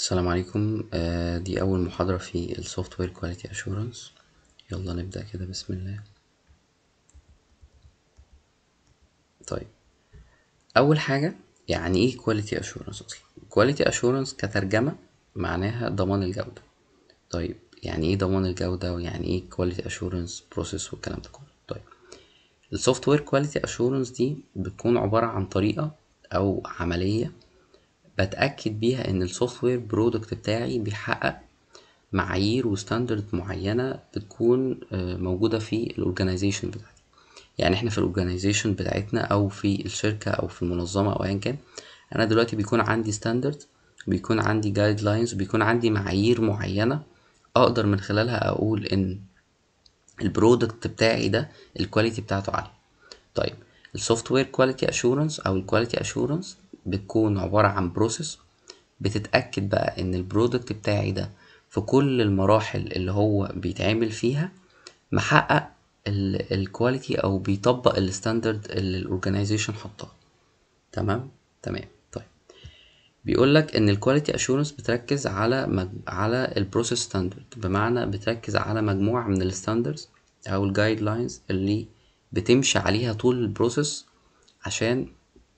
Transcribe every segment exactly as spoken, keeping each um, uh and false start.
السلام عليكم. آه، دي أول محاضرة في ال Software Quality Assurance. يلا نبدأ كده بسم الله. طيب، أول حاجة يعني إيه Quality Assurance أصلا؟ Quality Assurance كترجمة معناها ضمان الجودة. طيب يعني إيه ضمان الجودة ويعني إيه Quality Assurance Process والكلام ده كله؟ طيب، ال Software Quality Assurance دي بتكون عبارة عن طريقة أو عملية بتأكد بيها إن السوفت وير برودكت بتاعي بيحقق معايير وستاندرد معينة بتكون آه، موجودة في الاورجانيزيشن بتاعتي. يعني احنا في الاورجانيزيشن بتاعتنا او في الشركة او في المنظمة او ايا كان، انا دلوقتي بيكون عندي ستاندرد، بيكون عندي جايد لاينز، بيكون عندي معايير معينة اقدر من خلالها اقول ان البرودكت بتاعي ده الكواليتي بتاعته عالية. طيب، السوفت وير كواليتي اشورنس او الكواليتي اشورنس بتكون عبارة عن بروسيس بتتأكد بقى ان البرودكت بتاعي ده في كل المراحل اللي هو بيتعمل فيها محقق الكواليتي او بيطبق الستاندرد اللي الاورجنايزيشن حطها. تمام تمام. طيب، بيقول لك ان الكواليتي اشورنس بتركز على مج... على البروسيس ستاندرد، بمعنى بتركز على مجموعه من الستاندردز او الجايد لاينز اللي بتمشي عليها طول البروسيس عشان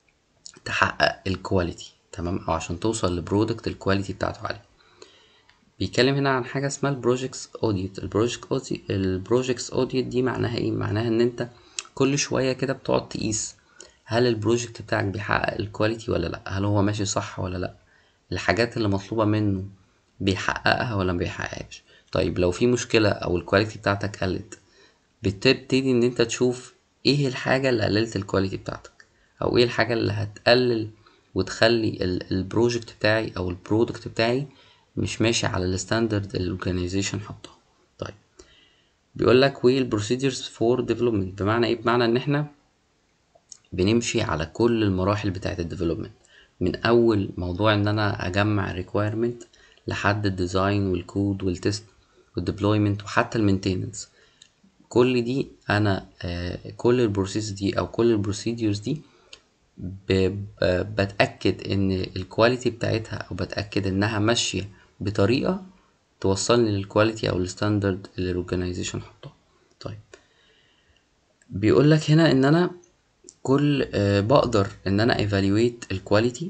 تحقق الكواليتي. تمام، او عشان توصل لبرودكت الكواليتي بتاعته عاليه. بيتكلم هنا عن حاجه اسمها البروجكتس اوديت. البروجكت اوديت البروجكتس اوديت دي معناها ايه؟ معناها ان انت كل شويه كده بتقعد تقيس هل البروجكت بتاعك بيحقق الكواليتي ولا لا، هل هو ماشي صح ولا لا، الحاجات اللي مطلوبه منه بيحققها ولا ما بيحققهاش. طيب لو في مشكله او الكواليتي بتاعتك قلت، بتبتدي ان انت تشوف ايه الحاجه اللي قللت الكواليتي بتاعتك، او ايه الحاجه اللي هتقلل وتخلي البروجكت بتاعي او البرودكت بتاعي مش ماشي على الستاندرد اللي الاورجانيزيشن حطها. طيب، بيقول لك ويل بروسيدرز فور ديفلوبمنت، بمعنى ايه؟ بمعنى ان احنا بنمشي على كل المراحل بتاعه الديفلوبمنت، من اول موضوع ان انا اجمع ريكويرمنت لحد الديزاين والكود والتست والديبلويمنت وحتى المينتيننس. كل دي انا آه كل البروسيس دي او كل البروسيديرز دي ب- ب- بتأكد ان الكواليتي بتاعتها او بتأكد انها ماشية بطريقة توصلني للكواليتي او الستاندرد اللي الاورجنايزيشن حطها. طيب، بيقول لك هنا ان انا كل آه بقدر ان انا evaluate الكواليتي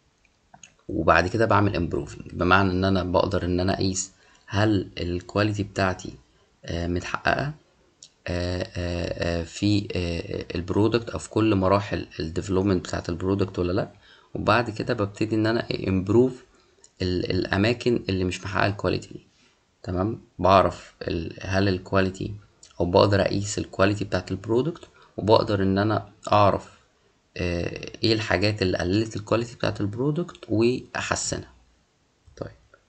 وبعد كده بعمل improving، بمعنى ان انا بقدر ان انا اقيس هل الكواليتي بتاعتي آه متحققة آه، آه، آه، في البرودكت او في كل مراحل الديفلوبمنت بتاعت البرودكت ولا لا. وبعد كده ببتدي ان انا امبروف الاماكن اللي مش محققه الكواليتي دي. تمام، بعرف ال- هل الكواليتي او بقدر اقيس الكواليتي بتاعت البرودكت، وبقدر ان انا اعرف آه، ايه الحاجات اللي قللت الكواليتي بتاعت البرودكت واحسنها. طيب،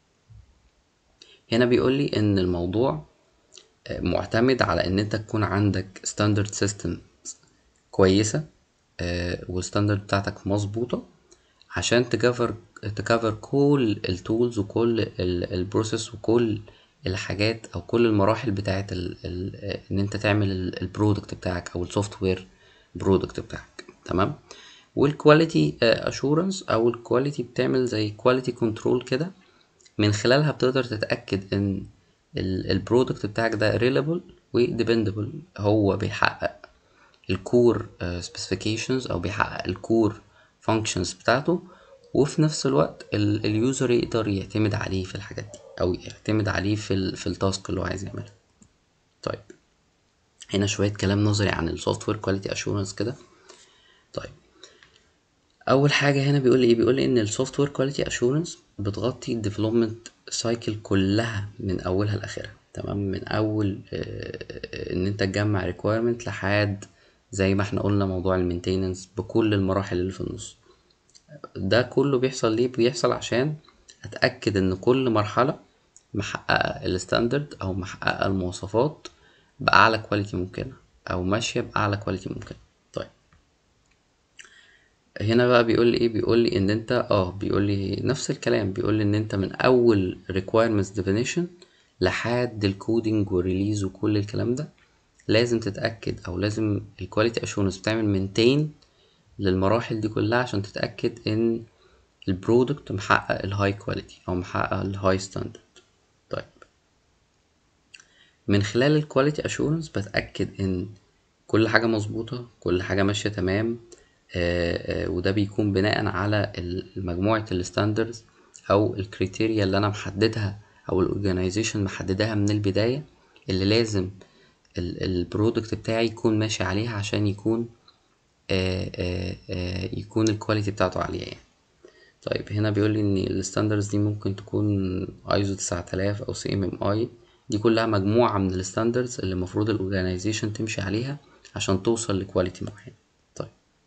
هنا بيقول لي ان الموضوع آه، معتمد على ان انت تكون عندك ستاندرد سيستم كويسة آه، والستاندرد بتاعتك مظبوطة عشان تكفر تكفر كل التولز وكل البروسيس وكل الحاجات او كل المراحل بتاعت ال ال ان انت تعمل البرودكت بتاعك او السوفت وير برودكت بتاعك. تمام، والكواليتي اشورنس او الكواليتي بتعمل زي كواليتي كنترول كده، من خلالها بتقدر تتأكد ان البرودكت بتاعك ده reliable و dependable، هو بيحقق الكور سبيسيفيكيشنز او بيحقق الكور فانكشنز بتاعته، وفي نفس الوقت اليوزر يقدر يعتمد عليه في الحاجات دي او يعتمد عليه في ال في التاسك اللي هو عايز يعملها. طيب، هنا شويه كلام نظري عن السوفت وير كواليتي اشورنس كده. طيب، اول حاجه هنا بيقول لي ايه؟ بيقول لي ان السوفت وير كواليتي اشورنس بتغطي الديفلوبمنت سايكل كلها من اولها لاخرها. تمام، من اول آه، ان انت تجمع ريكويرمنت لحد زي ما احنا قلنا موضوع المينتيننس بكل المراحل اللي في النص. ده كله بيحصل ليه؟ بيحصل عشان اتاكد ان كل مرحله محققه الستاندرد او محققه المواصفات باعلى كواليتي ممكنه او ماشيه باعلى كواليتي ممكنه. طيب، هنا بقى بيقول لي ايه؟ بيقول لي ان انت اه بيقول لي نفس الكلام، بيقول لي ان انت من اول requirements definition لحد الكودينج والريليز وكل الكلام ده لازم تتاكد او لازم الكواليتي اشورنس بتعمل مينتين للمراحل دي كلها عشان تتاكد ان البرودكت محقق الهاي كواليتي او محقق الهاي ستاندرد. طيب من خلال الكواليتي اشورنس بتأكد ان كل حاجة مظبوطة، كل حاجة ماشية تمام. آآ آآ وده بيكون بناء على مجموعة الستاندردز او الكريتيريا اللي انا محددها او الاورجانيزيشن محددها من البداية، اللي لازم البرودكت بتاعي يكون ماشي عليها عشان يكون آآ آآ آآ يكون الكواليتي بتاعته عالية يعني. طيب هنا بيقولي ان الستاندردز دي ممكن تكون ايزو تسعة آلاف او سي ام ام اي، دي كلها مجموعة من الستاندردز اللي المفروض الاورجانيزيشن تمشي عليها عشان توصل لكواليتي معين. طيب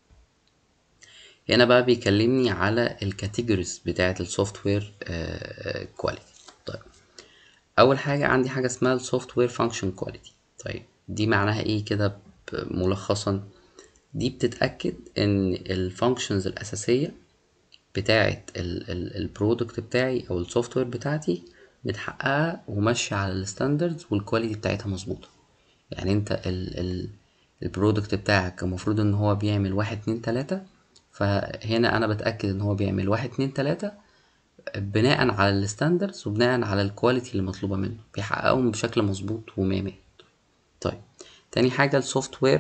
هنا بقى بيكلمني على الكاتيجوريز بتاعة السوفت وير كواليتي. طيب اول حاجة عندي حاجة اسمها السوفت وير فانكشن كواليتي. طيب دي معناها ايه كده ملخصا؟ دي بتتأكد ان الفانكشنز الاساسية بتاعة البرودكت بتاعي او السوفت وير بتاعتي متحققة وماشية على الستاندردز والكواليتي بتاعتها مظبوطة. يعني انت ال ال البرودكت بتاعك المفروض ان هو بيعمل واحد اتنين تلاتة، فهنا انا بتأكد ان هو بيعمل واحد اتنين تلاتة بناء على الستاندردز وبناء على الكواليتي اللي مطلوبة منه، بيحققهم بشكل مظبوط ومية مية. طيب تاني حاجة السوفت وير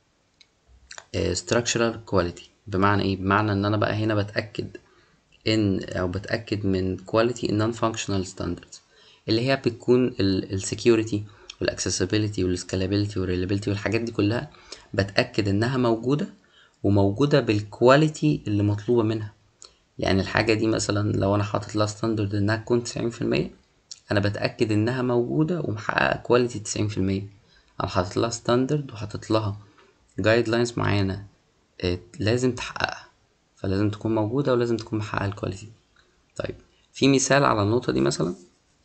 structural quality. بمعنى ايه؟ بمعنى ان انا بقى هنا بتأكد ان او بتأكد من quality non functional standards اللي هي بتكون ال security وال accessibility وال scalability وال reliability والحاجات دي كلها، بتأكد انها موجودة وموجودة بالكواليتي اللي مطلوبة منها. يعني الحاجة دي مثلا لو انا حاطط لها ستاندرد انها تكون تسعين في المية، انا بتأكد انها موجودة ومحققة كواليتي تسعين في المية. انا حاطط لها ستاندرد وحاطط لها جايد لاينز معينة لازم تحققها، فلازم تكون موجودة ولازم تكون محققة الكواليتي. طيب في مثال على النقطة دي، مثلا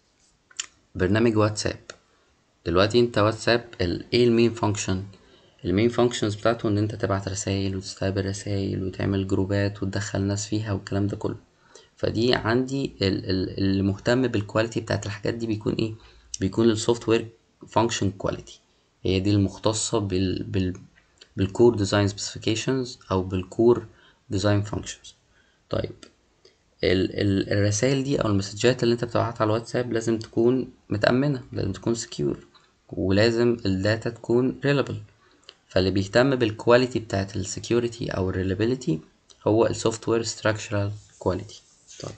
برنامج واتساب. دلوقتي انت واتساب ال ايه المين فانكشن؟ المين فانكشنز بتاعته ان انت تبعت رسائل وتستقبل رسائل وتعمل جروبات وتدخل ناس فيها والكلام ده كله. فدي عندي اللي مهتم بالكواليتي بتاعت الحاجات دي بيكون ايه؟ بيكون السوفت وير فانكشن كواليتي، هي دي المختصة بال بال بالكور ديزاين سبيسيفيكيشنز او بالكور ديزاين فانكشنز. طيب ال ال الرسائل دي او المسجات اللي انت بتبعتها على الواتساب لازم تكون متأمنة، لازم تكون سكيور، ولازم الداتا تكون ريلابل. فاللي بيهتم بالكواليتي بتاعت السكيورتي او الريلابيليتي هو السوفت وير ستراكشرال كواليتي. طيب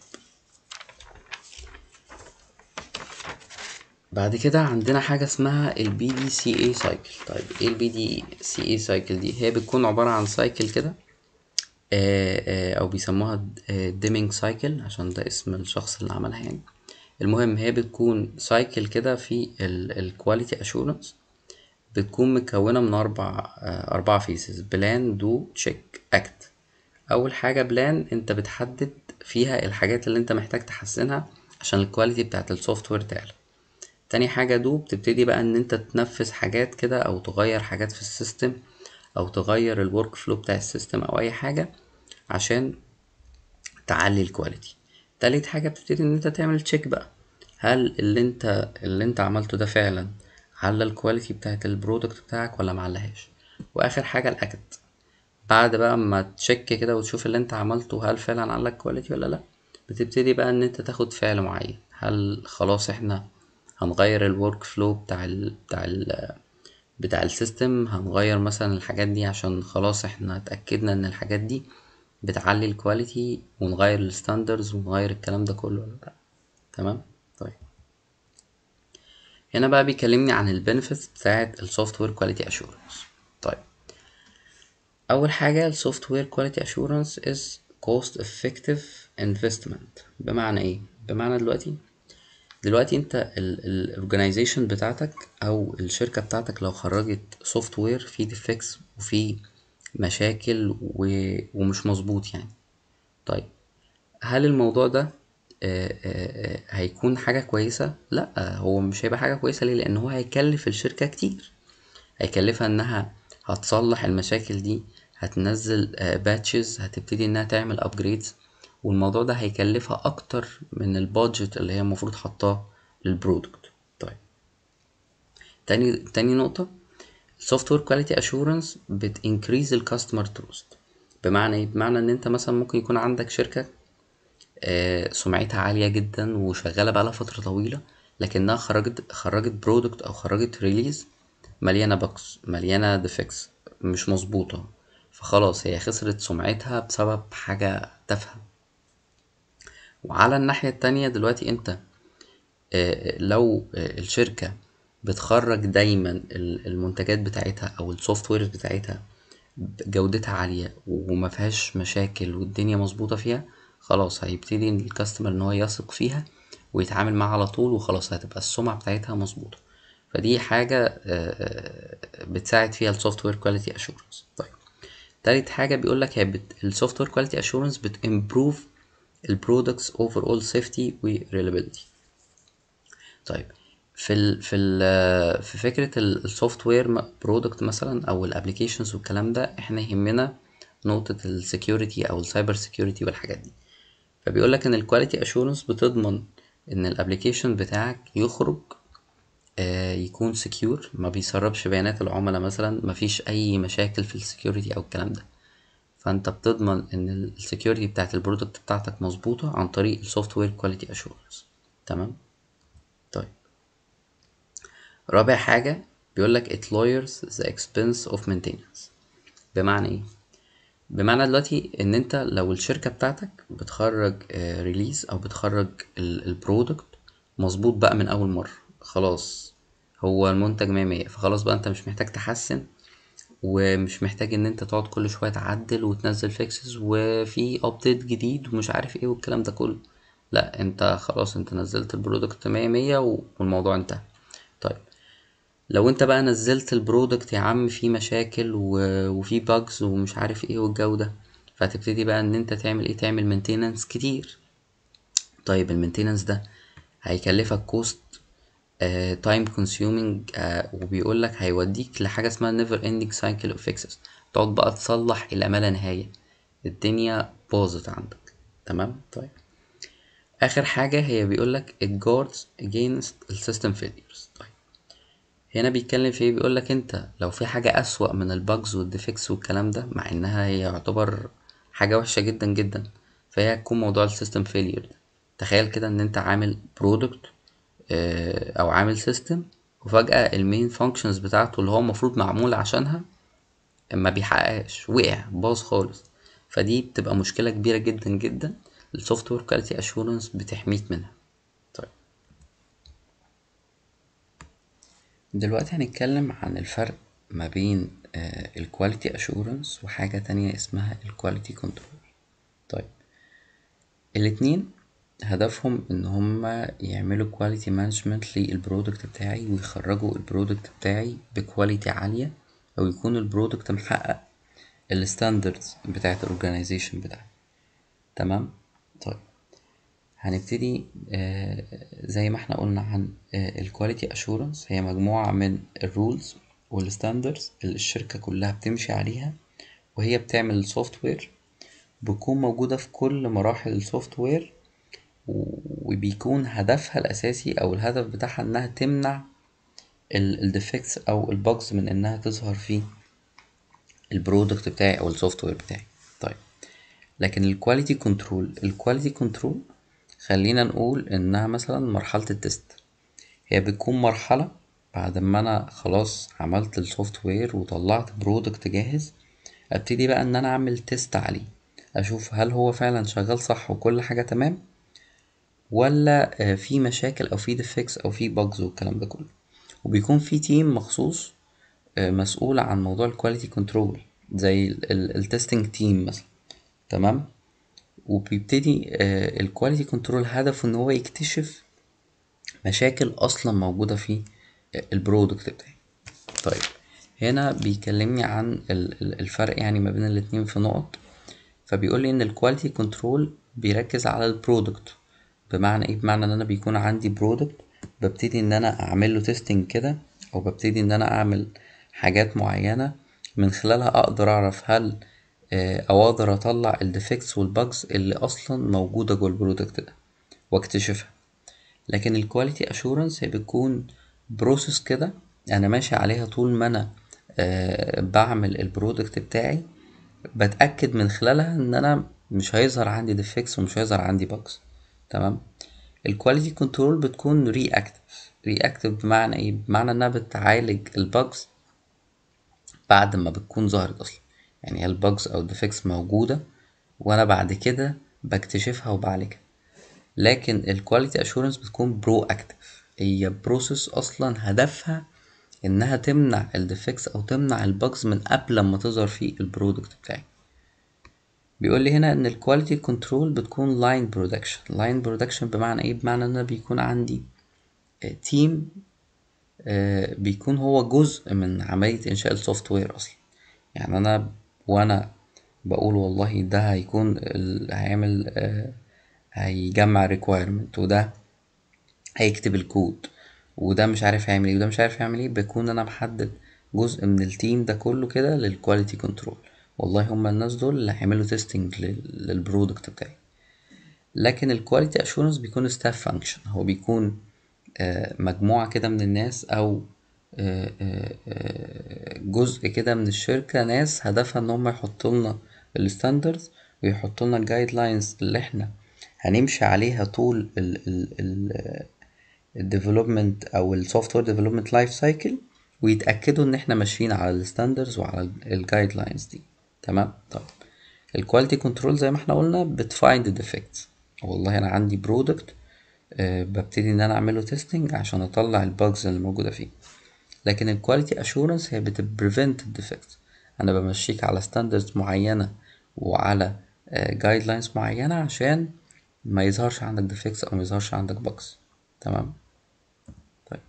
بعد كده عندنا حاجة اسمها ال بي دي سي إيه cycle. طيب ايه ال بي دي سي إيه cycle دي؟ هي بتكون عبارة عن سايكل كده او بيسموها ديمينج سايكل عشان ده اسم الشخص اللي عملها يعني. المهم هي بتكون سايكل كده في الكواليتي اشورنس، بتكون مكونة من اربع اربع فيزز: بلان، دو، تشيك، اكت. اول حاجة بلان، انت بتحدد فيها الحاجات اللي انت محتاج تحسنها عشان الكواليتي بتاعت السوفت وير تعلى. تاني حاجة دو، بتبتدي بقى ان انت تنفذ حاجات كده او تغير حاجات في السيستم او تغير الورك فلو بتاع السيستم او اي حاجة عشان تعلي الكواليتي. تالت حاجة بتبتدي ان انت تعمل تشيك بقى، هل اللي انت اللي انت عملته ده فعلا على الكواليتي بتاعت البرودكت بتاعك ولا معلهاش. واخر حاجة الاكت، بعد بقى ما تشيك كده وتشوف اللي انت عملته هل فعلا على الكواليتي ولا لا، بتبتدي بقى ان انت تاخد فعل معين. هل خلاص احنا هنغير الورك فلو بتاع ال بتاع ال بتاع السيستم، هنغير مثلا الحاجات دي عشان خلاص احنا اتأكدنا ان الحاجات دي بتعلي الكواليتي، ونغير الستاندرز ونغير الكلام ده كله ولا لا. تمام. طيب هنا بقى بيكلمني عن البنفيتس بتاعت السوفت وير كواليتي اشورنس. طيب اول حاجه السوفت وير كواليتي اشورنس از كوست افكتيف انفستمنت. بمعنى ايه؟ بمعنى دلوقتي دلوقتي انت الاورجانيزيشن بتاعتك او الشركه بتاعتك لو خرجت سوفت وير فيه ديفكتس وفيه مشاكل و... ومش مظبوط يعني، طيب هل الموضوع ده آه، آه، آه، هيكون حاجة كويسة؟ لا، هو مش هيبقى حاجة كويسة. ليه؟ لان هو هيكلف الشركة كتير، هيكلفها انها هتصلح المشاكل دي، هتنزل باتشز، هتبتدي انها تعمل ابجريدز، والموضوع ده هيكلفها اكتر من البادجت اللي هي المفروض حطاه للبرودكت. طيب تاني تاني نقطة، السوفت وير كواليتي اشورنس بت increase الكاستمر تروست. بمعنى ايه؟ بمعنى ان انت مثلا ممكن يكون عندك شركة آه، سمعتها عالية جدا وشغالة بقالها فترة طويلة، لكنها خرجت خرجت برودكت او خرجت ريليز مليانة بوكس، مليانة ديفكس، مش مظبوطة، فخلاص هي خسرت سمعتها بسبب حاجة تافهة. وعلى الناحية التانية دلوقتي انت آه، لو آه، الشركة بتخرج دايما ال- المنتجات بتاعتها او السوفت وير بتاعتها جودتها عالية وما فيهاش مشاكل والدنيا مظبوطة فيها، خلاص هيبتدي الكاستمر ان هو يثق فيها ويتعامل معاها على طول، وخلاص هتبقى السمعة بتاعتها مظبوطة. فدي حاجة آه، آه، بتساعد فيها السوفت وير كواليتي اشورنس. طيب تالت حاجة بيقولك هي السوفت وير كواليتي اشورنس بتimprove البرودكتس overall safety و reliability. طيب في ال في ال في فكرة السوفت وير برودكت مثلا او الابليكيشنز والكلام ده، احنا يهمنا نقطة السكيورتي او السايبر سكيورتي والحاجات دي. فبيقول لك ان الكواليتي اشورنس بتضمن ان الابليكيشن بتاعك يخرج آه يكون سكيور، ما بيسربش بيانات العملاء مثلا، ما فيش اي مشاكل في السكيورتي او الكلام ده. فانت بتضمن ان السكيورتي بتاعت البرودكت بتاعتك مظبوطة عن طريق السوفت وير كواليتي اشورنس. تمام. طيب رابع حاجة بيقولك it lowers the expense of maintenance. بمعنى ايه؟ بمعنى دلوقتي ان انت لو الشركة بتاعتك بتخرج ريليز او بتخرج البرودكت مظبوط بقى من اول مرة، خلاص هو المنتج مية مية، فخلاص بقى انت مش محتاج تحسن، ومش محتاج ان انت تقعد كل شوية تعدل وتنزل فيكسز وفي ابديت جديد ومش عارف ايه والكلام ده كله. لا انت خلاص انت نزلت البرودكت مية مية والموضوع انتهى. طيب لو انت بقى نزلت البرودكت يا عم فيه مشاكل و- وفيه باجز ومش عارف ايه والجو ده، فهتبتدي بقى ان انت تعمل ايه، تعمل مينتيننس كتير. طيب المينتيننس ده هيكلفك كوست تايم كونسيومينج، وبيقول لك هيوديك لحاجه اسمها نيفر اندنج سايكل اوف فيكسز، تقعد بقى تصلح الى ما لا نهايه، الدنيا باظت عندك. تمام. طيب اخر حاجه هي بيقول لك it guards against السيستم failures. طيب هنا بيتكلم في ايه، بيقولك انت لو في حاجة اسوأ من الباجز والديفكس والكلام ده، مع انها هي يعتبر حاجة وحشة جدا جدا، فهي هتكون موضوع السيستم فيلير ده. تخيل كده ان انت عامل برودكت او عامل سيستم، وفجأة المين فانكشنز بتاعته اللي هو المفروض معمول عشانها ما بيحققش، وقع باظ خالص. فدي بتبقى مشكلة كبيرة جدا جدا، السوفت وير كواليتي اشورنس بتحميك منها. طيب دلوقتي هنتكلم عن الفرق ما بين الكواليتي اشورنس وحاجة تانية اسمها الكواليتي كنترول. طيب الاتنين هدفهم ان هما يعملوا كواليتي مانجمنت للبرودكت بتاعي ويخرجوا البرودكت بتاعي بكواليتي عالية، او يكون البرودكت محقق الستاندردز بتاعت الاورجانيزيشن بتاعي. تمام. طيب هنبتدي آه زي ما احنا قلنا عن الكواليتي اشورنس، هي مجموعة من الرولز والستاندردز اللي الشركة كلها بتمشي عليها وهي بتعمل السوفت وير، بتكون موجودة في كل مراحل السوفت وير، وبيكون هدفها الأساسي أو الهدف بتاعها إنها تمنع الديفكتس أو الباجز من إنها تظهر في البرودكت بتاعي أو السوفت وير بتاعي. طيب لكن الكواليتي كنترول الكواليتي كنترول خلينا نقول إنها مثلا مرحلة التست. هي بتكون مرحلة بعد ما أنا خلاص عملت السوفت وير وطلعت برودكت جاهز، ابتدي بقى ان انا اعمل تيست عليه، اشوف هل هو فعلا شغال صح وكل حاجة تمام، ولا آه، في مشاكل او في ديفكس او في باجز والكلام ده كله. وبيكون في تيم مخصوص آه، مسؤول عن موضوع الكواليتي كنترول زي التستنج تيم مثلا. تمام. وبيبتدي الكواليتي كنترول هدفه ان هو يكتشف مشاكل اصلا موجودة في البرودكت بتاعي. طيب هنا بيكلمني عن ال- ال- الفرق يعني ما بين الاتنين في نقط. فبيقول لي ان الكواليتي كنترول بيركز على البرودكت. بمعنى ايه؟ بمعنى ان انا بيكون عندي برودكت، ببتدي ان انا اعمل له تيستنج كده، او ببتدي ان انا اعمل حاجات معينة من خلالها اقدر اعرف هل آه، او اقدر اطلع الديفكتس والباجز اللي اصلا موجودة جوه البرودكت ده واكتشفها. لكن الكواليتي اشورنس هي بتكون بروسيس كده انا ماشي عليها طول ما انا أه بعمل البرودكت بتاعي، بتأكد من خلالها ان انا مش هيظهر عندي ديفكتس ومش هيظهر عندي bugs. تمام. الكواليتي كنترول بتكون رياكتيف. رياكتيف بمعنى ايه؟ بمعنى انها بتعالج الباجز بعد ما بتكون ظهرت اصلا. يعني هي الباجز او الديفكتس موجودة وانا بعد كده بكتشفها وبعالجها. لكن الكواليتي اشورنس بتكون برو اكتيف، هي بروسيس اصلا هدفها انها تمنع الديفكتس او تمنع الباجز من قبل ما تظهر في البرودكت بتاعي. بيقول لي هنا ان الكواليتي كنترول بتكون لاين برودكشن. لاين برودكشن بمعنى ايه؟ بمعنى ان انا بيكون عندي تيم بيكون هو جزء من عملية انشاء السوفت وير اصلا. يعني انا وانا بقول والله ده هيكون ال- هيعمل آه، هيجمع requirement، وده هيكتب الكود، وده مش عارف يعمل ايه، وده مش عارف يعمل ايه، بكون انا محدد جزء من التيم ده كله كده للكواليتي كنترول. والله هما الناس دول اللي هيعملوا تيستنج للبرودكت بتاعي. لكن الكواليتي اشورنس بيكون ستاف فانكشن، هو بيكون آه، مجموعة كده من الناس او آه، آه، آه، جزء كده من الشركة، ناس هدفها ان هم يحطوا لنا الستاندردز ويحطوا لنا الجايد لاينز اللي احنا هنمشي عليها طول الديفلوبمنت او السوفت وير ديفلوبمنت لايف سايكل، ويتاكدوا ان احنا ماشيين على الستاندردز وعلى الجايد لاينز دي. تمام. طيب الكواليتي كنترول زي ما احنا قلنا بتفايند الديفكتس. والله انا عندي برودكت أه ببتدي ان انا اعمله تيستنج عشان اطلع الباجز اللي موجوده فيه. لكن الكواليتي اشورنس هي بتبريفنت الديفكتس. انا بمشيك على ستاندردز معينه وعلى جايد لاينز معينه عشان ما يظهرش عندك ديفكتس او ما يظهرش عندك باجز. تمام. طيب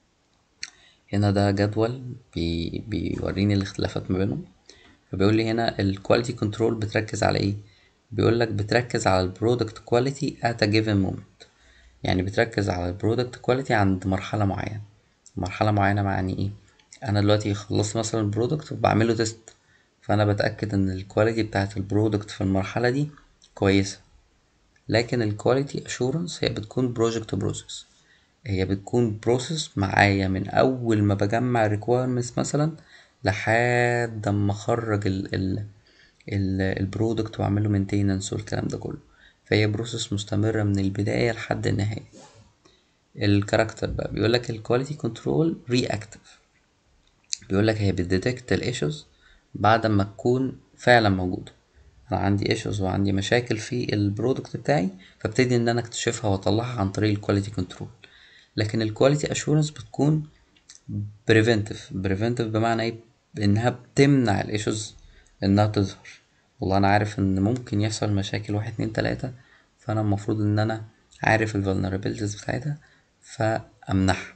هنا ده جدول بي بيوريني الاختلافات ما بينهم. فبيقول لي هنا الكواليتي كنترول بتركز على ايه؟ بيقول لك بتركز على البرودكت كواليتي at a given moment. يعني بتركز على البرودكت كواليتي عند مرحلة معينة. مرحلة معينة معني ايه؟ انا دلوقتي خلصت مثلا البرودكت وبعمله تيست، فانا بتأكد ان الكواليتي بتاعت البرودكت في المرحلة دي كويسة. لكن الكواليتي اشورنس هي بتكون بروجكت بروسيس، هي بتكون بروسيس معايا من اول ما بجمع requirements مثلا لحد اما اخرج ال ال ال البرودكت واعمله maintenance والكلام ده كله. فهي بروسيس مستمرة من البداية لحد النهاية. الكاركتر بقى بيقولك الكواليتي كنترول reactive. بيقولك هي بتديتكت الايشوز بعد ما تكون فعلا موجودة. انا عندي ايشوز وعندي مشاكل في البرودكت بتاعي، فابتدي ان انا اكتشفها واطلعها عن طريق الكواليتي كنترول. لكن الكواليتي اشورنس بتكون بريفنتيف. بريفنتيف بمعنى ايه؟ بانها بتمنع الايشوز انها تظهر. والله انا عارف ان ممكن يحصل مشاكل واحد اتنين تلاتة، فانا المفروض ان انا عارف الفولنربيلتيز بتاعتها فامنعها.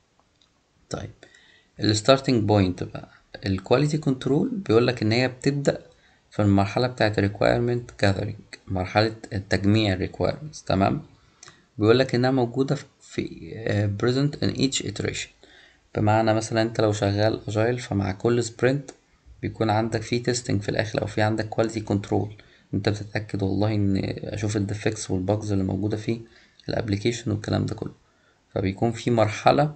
طيب الستارتنج بوينت بقى الكواليتي كنترول بيقولك ان هي بتبدأ في المرحلة بتاعة requirement gathering، مرحلة تجميع requirements. تمام. بيقولك انها موجودة في آه، present in each iteration. بمعنى مثلا انت لو شغال اجايل فمع كل سبرنت بيكون عندك فيه تيستنج في الاخر او في عندك كواليتي كنترول. انت بتتاكد والله ان اشوف الديفكتس والباجز اللي موجوده فيه الابليكيشن والكلام ده كله. فبيكون في مرحله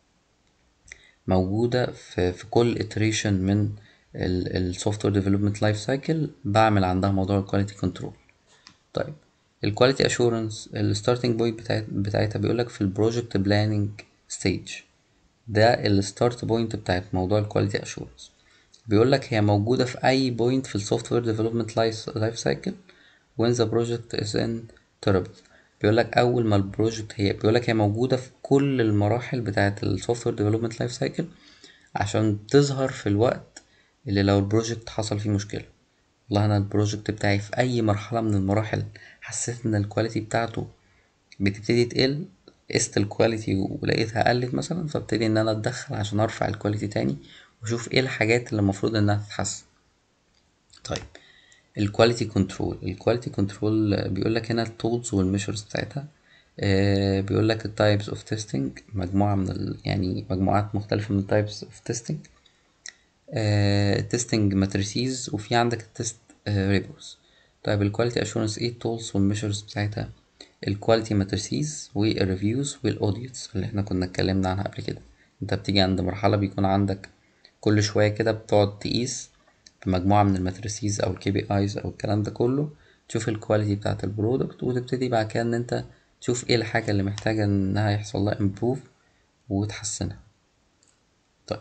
موجوده في, في كل iteration من السوفت وير ديفلوبمنت لايف سايكل بعمل عندها موضوع الكواليتي كنترول. طيب الكواليتي اشورنس الستارتنج بوينت بتاعت بتاعتها بيقولك في البروجكت بلاننج ستيج. ده الستارت بوينت بتاعت موضوع الكواليتي اشورنس. بيقولك هي موجودة في أي بوينت في السوفت وير ديفلوبمنت لايف سايكل when the project is in terrible. بيقولك أول ما البروجكت هي بيقولك هي موجودة في كل المراحل بتاعة السوفت وير ديفلوبمنت لايف سايكل عشان تظهر في الوقت اللي لو البروجكت حصل فيه مشكلة. والله أنا البروجكت بتاعي في أي مرحلة من المراحل حسيت إن الكواليتي بتاعته بتبتدي تقل، قست الكواليتي ولقيتها قلت مثلا، فابتدي ان انا اتدخل عشان ارفع الكواليتي تاني واشوف ايه الحاجات اللي المفروض انها تتحسن. طيب الكواليتي كنترول الكواليتي كنترول بيقولك هنا التولز والميجرز بتاعتها. آه بيقولك التايبس اوف تيستنج مجموعة من ال... يعني مجموعات مختلفة من التايبس اوف تيستنج. تيستنج ماتريسيز وفي عندك التست ريبورز. طيب الكواليتي اشورنس ايه التولز والميجرز بتاعتها؟ الكواليتي ماتريسيز والريفيوز والاوديتس اللي احنا كنا اتكلمنا عنها قبل كده. انت بتيجي عند مرحلة بيكون عندك كل شوية كده بتقعد تقيس بمجموعة من الماتريسيز او الكي بي ايز او الكلام ده كله، تشوف الكواليتي بتاعة البرودكت، وتبتدي بعد كده ان انت تشوف ايه الحاجة اللي محتاجة انها يحصل لها improve وتحسنها. طيب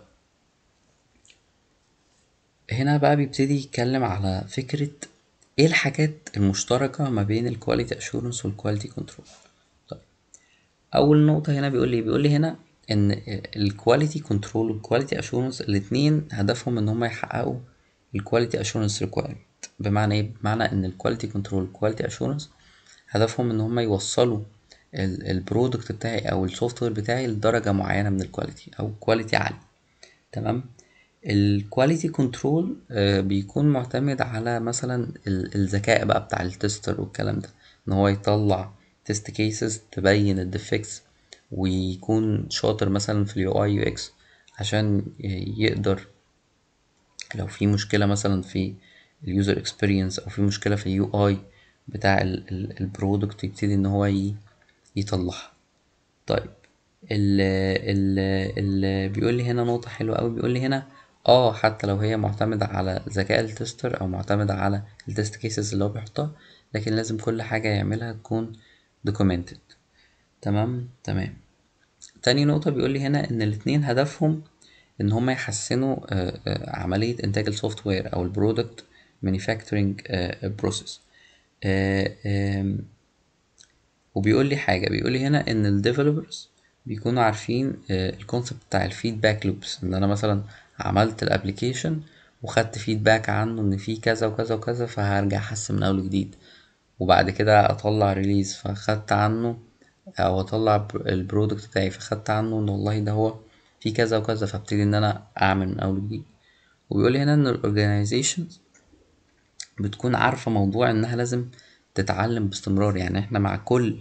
هنا بقى بيبتدي يتكلم على فكرة ايه الحاجات المشتركة ما بين الكواليتي اشورنس والكواليتي كنترول. طيب اول نقطة هنا بيقول لي بيقول لي هنا ان الكواليتي كنترول والكواليتي اشورنس الاتنين هدفهم ان هم يحققوا الكواليتي اشورنس ريكويرمنت. بمعنى ايه؟ بمعنى ان الكواليتي كنترول والكواليتي اشورنس هدفهم ان هم يوصلوا البرودكت بتاعي او السوفت وير بتاعي لدرجة معينة من الكواليتي او كواليتي عالية. تمام. الكواليتي كنترول بيكون معتمد على مثلا ال- الذكاء بقى بتاع التستر والكلام ده، ان هو يطلع تيست كيسز تبين الديفكتس، ويكون شاطر مثلا في اليو اي يو اكس عشان يقدر لو في مشكلة مثلا في اليوزر اكسبيرينس او في مشكلة في اليو اي بتاع البرودكت يبتدي ان هو ي- يطلعها. طيب ال ال ال بيقول لي هنا نقطة حلوة أوي، بيقول لي هنا اه حتى لو هي معتمدة على ذكاء التستر أو معتمدة على التست كيسز اللي هو بيحطها، لكن لازم كل حاجة يعملها تكون documented. تمام تمام. تاني نقطة بيقول لي هنا إن الاتنين هدفهم إن هما يحسنوا آه، آه، عملية إنتاج السوفت وير أو البرودكت manufacturing آه، process. آه، آم، وبيقول لي حاجة، بيقول لي هنا ان الديفلوبرز بيكونوا عارفين الكونسبت بتاع الفيدباك لوبس، ان انا مثلا عملت الابليكيشن وخدت فيدباك عنه ان في كذا وكذا وكذا، فهرجع احسن من اول وجديد، وبعد كده اطلع ريليز فخدت عنه، او اطلع البرودكت بتاعي فخدت عنه ان والله ده هو في كذا وكذا، فابتدي ان انا اعمل من اول وجديد. وبيقول لي هنا ان الاورجانيزيشنز بتكون عارفة موضوع انها لازم تتعلم باستمرار. يعني احنا مع كل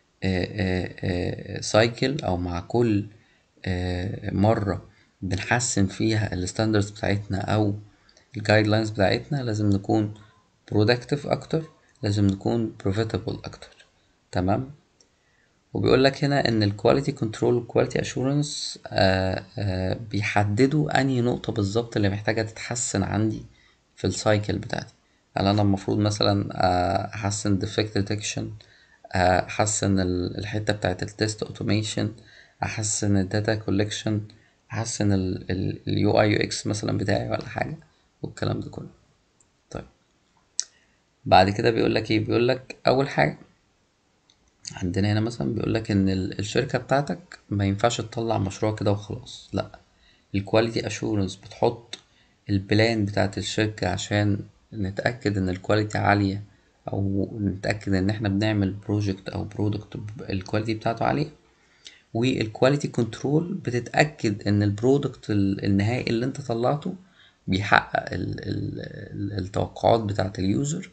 سايكل او مع كل آه، مرة بنحسن فيها الستاندردز بتاعتنا او الجايد لاينز بتاعتنا، لازم نكون productive اكتر، لازم نكون profitable اكتر. تمام. وبيقول لك هنا ان الكواليتي كنترول والكواليتي اشورنس بيحددوا انهي نقطة بالظبط اللي محتاجة تتحسن عندي في السايكل بتاعتي. هل انا المفروض مثلا آه، احسن defect detection، آه، احسن ال- الحتة بتاعت التست اوتوميشن، احسن الداتا كولكشن، احسن اليو اي يو اكس مثلا بتاعي ولا حاجة، والكلام ده كله. طيب بعد كده بيقول لك ايه؟ بيقول لك اول حاجة عندنا هنا مثلا بيقول لك ان ال- الشركة بتاعتك ما ينفعش تطلع مشروع كده وخلاص، لا، الكواليتي اشورنس بتحط البلان بتاعت الشركة عشان نتأكد ان الكواليتي عالية، او نتأكد ان احنا بنعمل بروجكت او برودكت الكواليتي بتاعته عالية. والكواليتي كنترول بتتأكد ان البرودكت ال- النهائي اللي انت طلعته بيحقق ال ال التوقعات بتاعت اليوزر،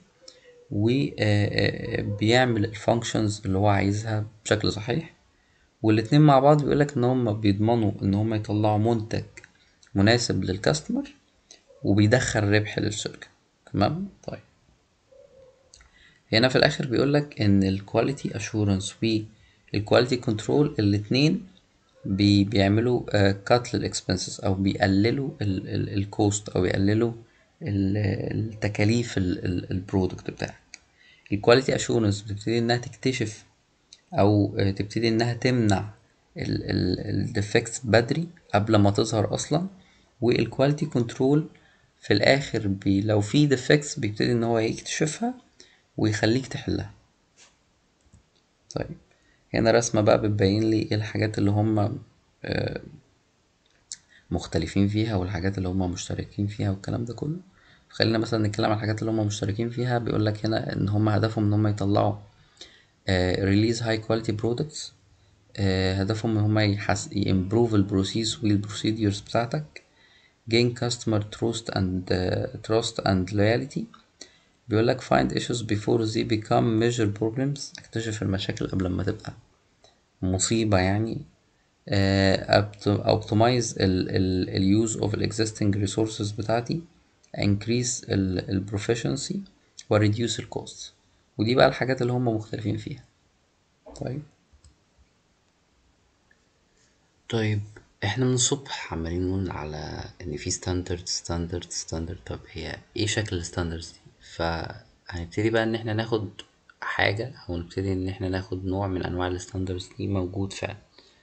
وبيعمل الفانكشنز اللي هو عايزها بشكل صحيح. والاتنين مع بعض بيقولك ان هم بيضمنوا ان هم يطلعوا منتج مناسب للكاستمر وبيدخل ربح للشركة. تمام. طيب هنا في الاخر بيقولك ان الكواليتي اشورنس والكواليتي كنترول الاتنين بي بيعملوا كات للاكسبنسز، او بيقللوا الكوست، او بيقللوا ال- التكاليف البرودكت بتاعك. الكواليتي اشورنس بتبتدي انها تكتشف او آه، تبتدي انها تمنع الديفكتس بدري قبل ما تظهر اصلا. والكواليتي كنترول في الاخر بي لو في ديفكتس بيبتدي ان هو يكتشفها ويخليك تحلها. طيب هنا رسمة بقى بتبين لي ايه الحاجات اللي هم آه، مختلفين فيها والحاجات اللي هم مشتركين فيها والكلام ده كله. خلينا مثلا نتكلم عن الحاجات اللي هم مشتركين فيها. بيقول لك هنا ان هم هدفهم ان هم يطلعوا ريليز هاي كواليتي برودكتس. هدفهم ان هم يحس يمبروف البروسيس والبروسيديرز بتاعتك. gain customer trust and uh, trust and loyalty. بيقول لك find issues before they become major problems. اكتشف المشاكل قبل ما تبقى مصيبة يعني. آه، opt- optimize ال ال ال use of ال existing resources بتاعتي. increase ال ال proficiency و reduce ال costs. ودي بقى الحاجات اللي هم مختلفين فيها. طيب طيب احنا من الصبح عمالين نقول على ان في ستاندرد ستاندرد ستاندرد. طب هي ايه شكل الستاندردز دي؟ ف هنبتدي بقى ان احنا ناخد حاجة، او نبتدي ان احنا ناخد نوع من انواع الستاندرز دي موجود فعلا.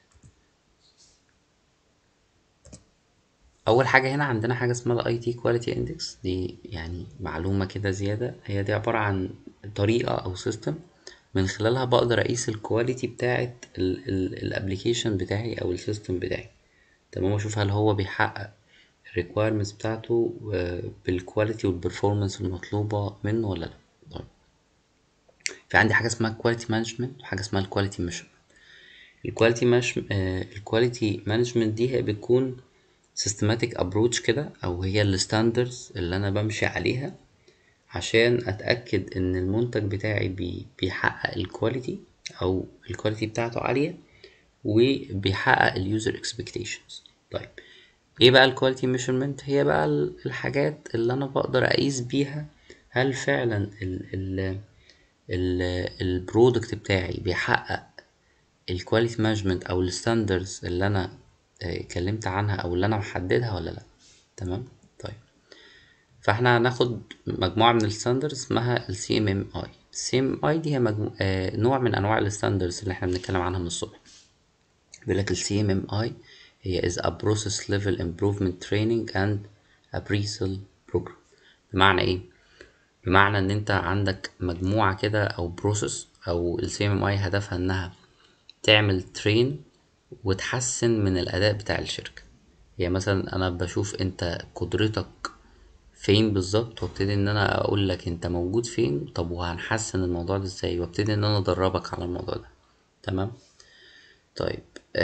اول حاجة هنا عندنا حاجة اسمها الاي تي كواليتي اندكس. دي يعني معلومة كده زيادة، هي دي عبارة عن طريقة او سيستم من خلالها بقدر اقيس الكواليتي بتاعت الابليكيشن بتاعي او السيستم بتاعي. تمام، اشوف هل هو بيحقق الريكويرمنتس بتاعته بالكواليتي والبرفورمانس المطلوبة منه ولا لا. طيب، في عندي حاجة اسمها كواليتي مانجمنت وحاجة اسمها الكواليتي ميجرمنت. الكواليتي مش الكواليتي مانجمنت دي هي بتكون systematic approach كده، او هي الستاندرز اللي انا بمشي عليها عشان اتاكد ان المنتج بتاعي بي بيحقق الكواليتي او الكواليتي بتاعته عاليه وبيحقق اليوزر اكسبكتيشنز. طيب، ايه بقى الكواليتي ميجرمنت؟ هي بقى ال- الحاجات اللي انا بقدر اقيس بيها هل فعلا ال ال ال البرودكت بتاعي بيحقق الكواليتي مانجمنت او الستاندرز اللي انا آه، اتكلمت عنها او اللي انا محددها ولا لا. تمام. طيب، فاحنا هناخد مجموعة من الستاندرز اسمها ال سي إم إم آي. ال سي إم إم آي دي هي مجمو... آه نوع من انواع الستاندرز اللي احنا بنتكلم عنها من الصبح. بيقولك ال سي إم إم آي هي is a process level improvement training and appraisal program. بمعنى ايه؟ بمعنى ان انت عندك مجموعة كده او بروسيس، او ال سي إم إم آي هدفها انها تعمل ترين وتحسن من الاداء بتاع الشركة. يعني مثلا انا بشوف انت قدرتك فين بالظبط، وابتدي ان انا اقول لك انت موجود فين، طب وهنحسن الموضوع ده ازاي، وابتدي ان انا ادربك على الموضوع ده. تمام. طيب،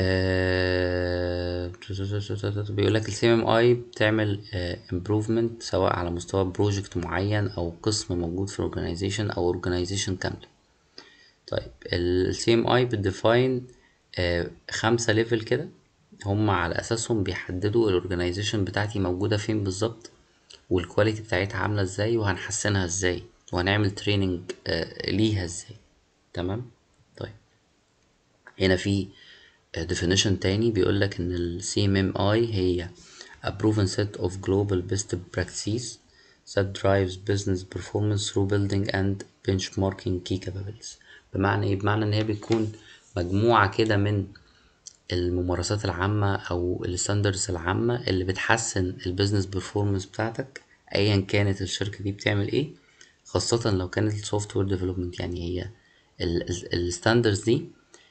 آه... بيقول لك السي ام اي بتعمل امبروفمنت سواء على مستوى بروجكت معين او قسم موجود في الاورجنايزيشن او اورجنايزيشن كامله. طيب، ال سي ام اي بتديفاين خمسة ليفل كده، هم على اساسهم بيحددوا الاورجنايزيشن بتاعتي موجوده فين بالظبط، والكواليتي بتاعتها عامله ازاي، وهنحسنها ازاي، وهنعمل تريننج ليها ازاي. تمام. طيب، هنا في definition تاني بيقولك ان ال سي إم إم آي هي a proven set of global best practices that drives business performance through building and benchmarking key capabilities. بمعنى ايه؟ بمعنى ان هي بتكون مجموعة كده من الممارسات العامة او الستاندرز العامة اللي بتحسن البيزنس performance بتاعتك ايا كانت الشركة دي بتعمل ايه، خاصة لو كانت السوفت وير ديفلوبمنت. يعني هي الستاندرز دي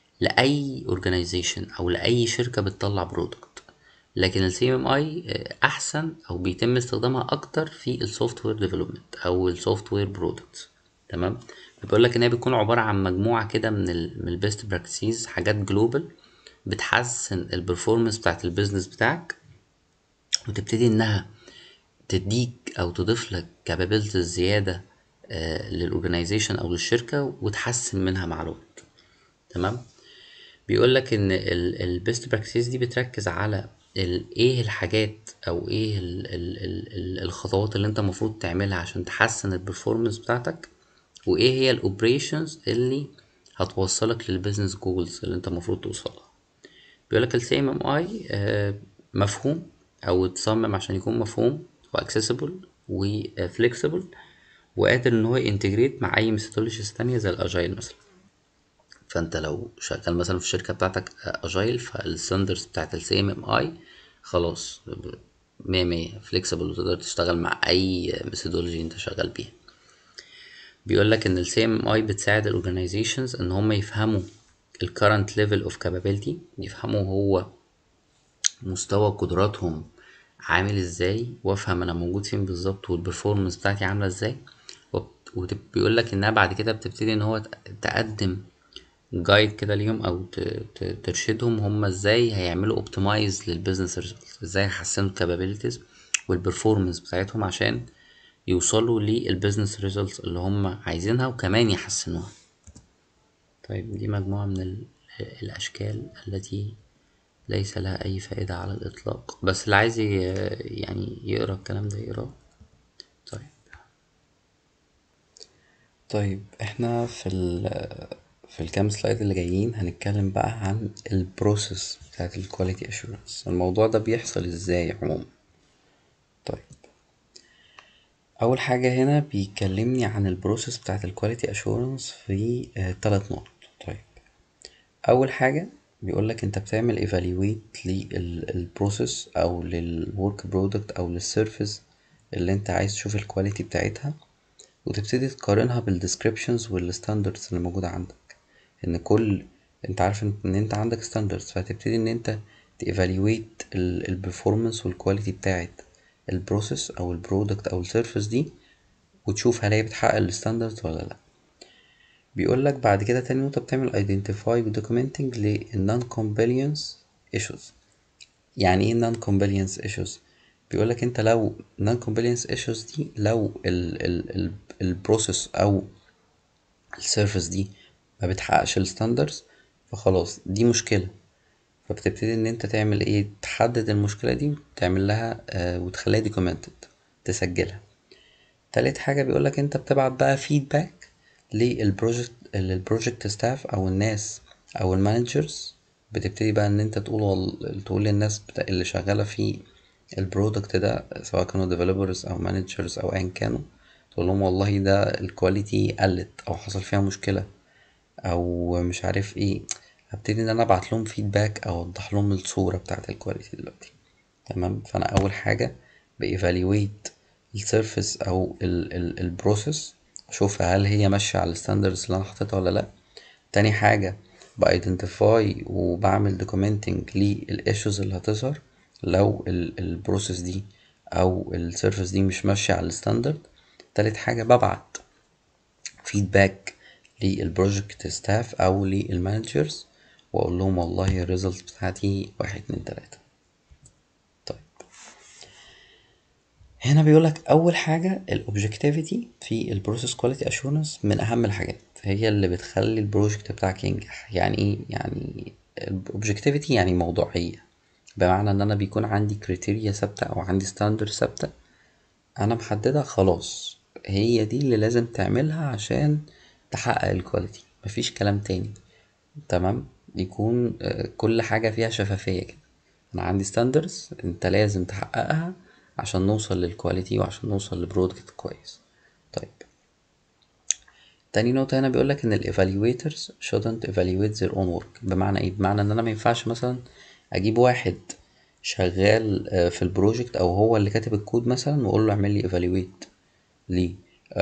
لاي اورجانيزيشن او لاي شركه بتطلع برودكت، لكن ال سي إم إم آي احسن او بيتم استخدامها اكتر في السوفت وير ديفلوبمنت او السوفت وير برودكتس. تمام. بيقول لك ان هي بتكون عباره عن مجموعه كده من ال من البيست براكتسز، حاجات جلوبال بتحسن البرفورمانس بتاعت البيزنس بتاعك، وتبتدي انها تديك او تضيف لك كابابيلتيز زياده للاورجنايزيشن او للشركه وتحسن منها مع الوقت. تمام. بيقول لك ان البيست براكتسز دي بتركز على ال ايه الحاجات او ايه ال ال ال ال الخطوات اللي انت المفروض تعملها عشان تحسن البرفورمانس بتاعتك، وايه هي الاوبريشنز اللي هتوصلك للبيزنس جولز اللي انت المفروض توصلها. بيقول لك ال سي إم إم آي مفهوم او اتصمم عشان يكون مفهوم واكسسبل وفليكسبل، وقادر ان هو ينتجريت مع اي ميثودولوجيز تانية زي الاجايل مثلا. فانت لو شغال مثلا في الشركه بتاعتك اجايل، فالستاندرز بتاعت السي ام ام اي خلاص مية مية فليكسبل، وتقدر تشتغل مع اي ميثودولوجي انت شغال بيها. بيقول لك ان السي ام ام اي بتساعد الاورجنايزيشنز ان هم يفهموا الكرنت ليفل اوف كابابيلتي، يفهموا هو مستوى قدراتهم عامل ازاي، وافهم انا موجود فين بالظبط، والبرفورمانس بتاعتي عامله ازاي. وبيقول لك انها بعد كده بتبتدي ان هو تقدم جايد كده ليهم او ترشدهم هم ازاي هيعملوا اوبتمايز للبيزنس ريزلتس، ازاي يحسنوا الكابابيلتيز والبرفورمانس بتاعتهم عشان يوصلوا للبيزنس ريزلتس اللي هم عايزينها وكمان يحسنوها. طيب، دي مجموعة من الاشكال التي ليس لها اي فائدة على الاطلاق، بس اللي عايز يعني يقرأ الكلام ده يقرأ. طيب طيب احنا في ال في الكام سلايد اللي جايين هنتكلم بقى عن البروسيس بتاعت الكواليتي اشورنس، الموضوع ده بيحصل ازاي عموما. طيب، اول حاجه هنا بيكلمني عن البروسيس بتاعه الكواليتي اشورنس في آه، تلات نقط. طيب، اول حاجه بيقولك انت بتعمل ايفالويت للبروسيس او للورك برودكت او للسيرفيس اللي انت عايز تشوف الكواليتي بتاعتها، وتبتدي تقارنها بالديسكريبشنز والستاندردز اللي موجوده عندك. ان كل انت عارف ان إن انت عندك ستاندردز، فهتبتدي ان انت تيفالويت البرفورمانس والكواليتي بتاعت البروسيس او البرودكت او السيرفيس دي، وتشوف هل هي بتحقق الستاندردز ولا لا. بيقول لك بعد كده تاني نقطة بتعمل identify و documenting ل non compliance issues. يعني ايه non compliance issues؟ بيقول لك انت لو non compliance issues دي، لو ال ال ال البروسيس او السيرفيس دي ما بتحققش الستاندردز، فخلاص دي مشكلة. فبتبتدي ان انت تعمل ايه، تحدد المشكلة دي وتعمل لها آه وتخليها documented، تسجلها. تالت حاجة بيقولك انت بتبعت بقى فيدباك للبروجكت للبروجكت ستاف او الناس او المانجرز. بتبتدي بقى ان انت تقول وال... تقول للناس بتا... اللي شغالة في البرودكت ده، سواء كانوا ديفلوبرز او مانجرز او ايا كانوا، تقول لهم والله ده الكواليتي قلت او حصل فيها مشكلة او مش عارف ايه. هبتدي ان انا ابعت لهم فيدباك او اوضح لهم الصورة بتاعت الكواليتي دلوقتي. تمام. فانا اول حاجه بايفالويت السيرفيس او البروسيس، اشوف هل هي ماشيه على الستاندردز اللي انا حاططها ولا لا. تاني حاجه بايدنتيفاي وبعمل دوكيومنتنج للايشوز اللي هتظهر لو البروسيس دي او السيرفيس دي مش ماشيه على الستاندرد. تالت حاجه ببعت فيدباك للبروجكت ستاف او للمانجرز، واقول لهم والله الريزلت بتاعتي واحد اتنين تلاته. طيب، هنا بيقولك اول حاجه الاوبجكتيفيتي في البروسيس كواليتي اشورنس من اهم الحاجات، هي اللي بتخلي البروجكت بتاعك ينجح. يعني ايه؟ يعني الاوبجكتيفيتي يعني موضوعيه، بمعنى ان انا بيكون عندي كريتيريا ثابته او عندي ستاندرد ثابته انا محددها، خلاص هي دي اللي لازم تعملها عشان تحقق الكواليتي، مفيش كلام تاني. تمام. يكون آه، كل حاجه فيها شفافيه كده. انا عندي ستاندردز انت لازم تحققها عشان نوصل للكواليتي وعشان نوصل لبرودكت كويس. طيب، تاني نقطة هنا بيقولك ان ال evaluators shouldn't evaluate their own work. بمعنى ايه؟ بمعنى ان انا مينفعش مثلا اجيب واحد شغال آه، في البروجكت او هو اللي كاتب الكود مثلا واقول له اعمل لي evaluate ليه،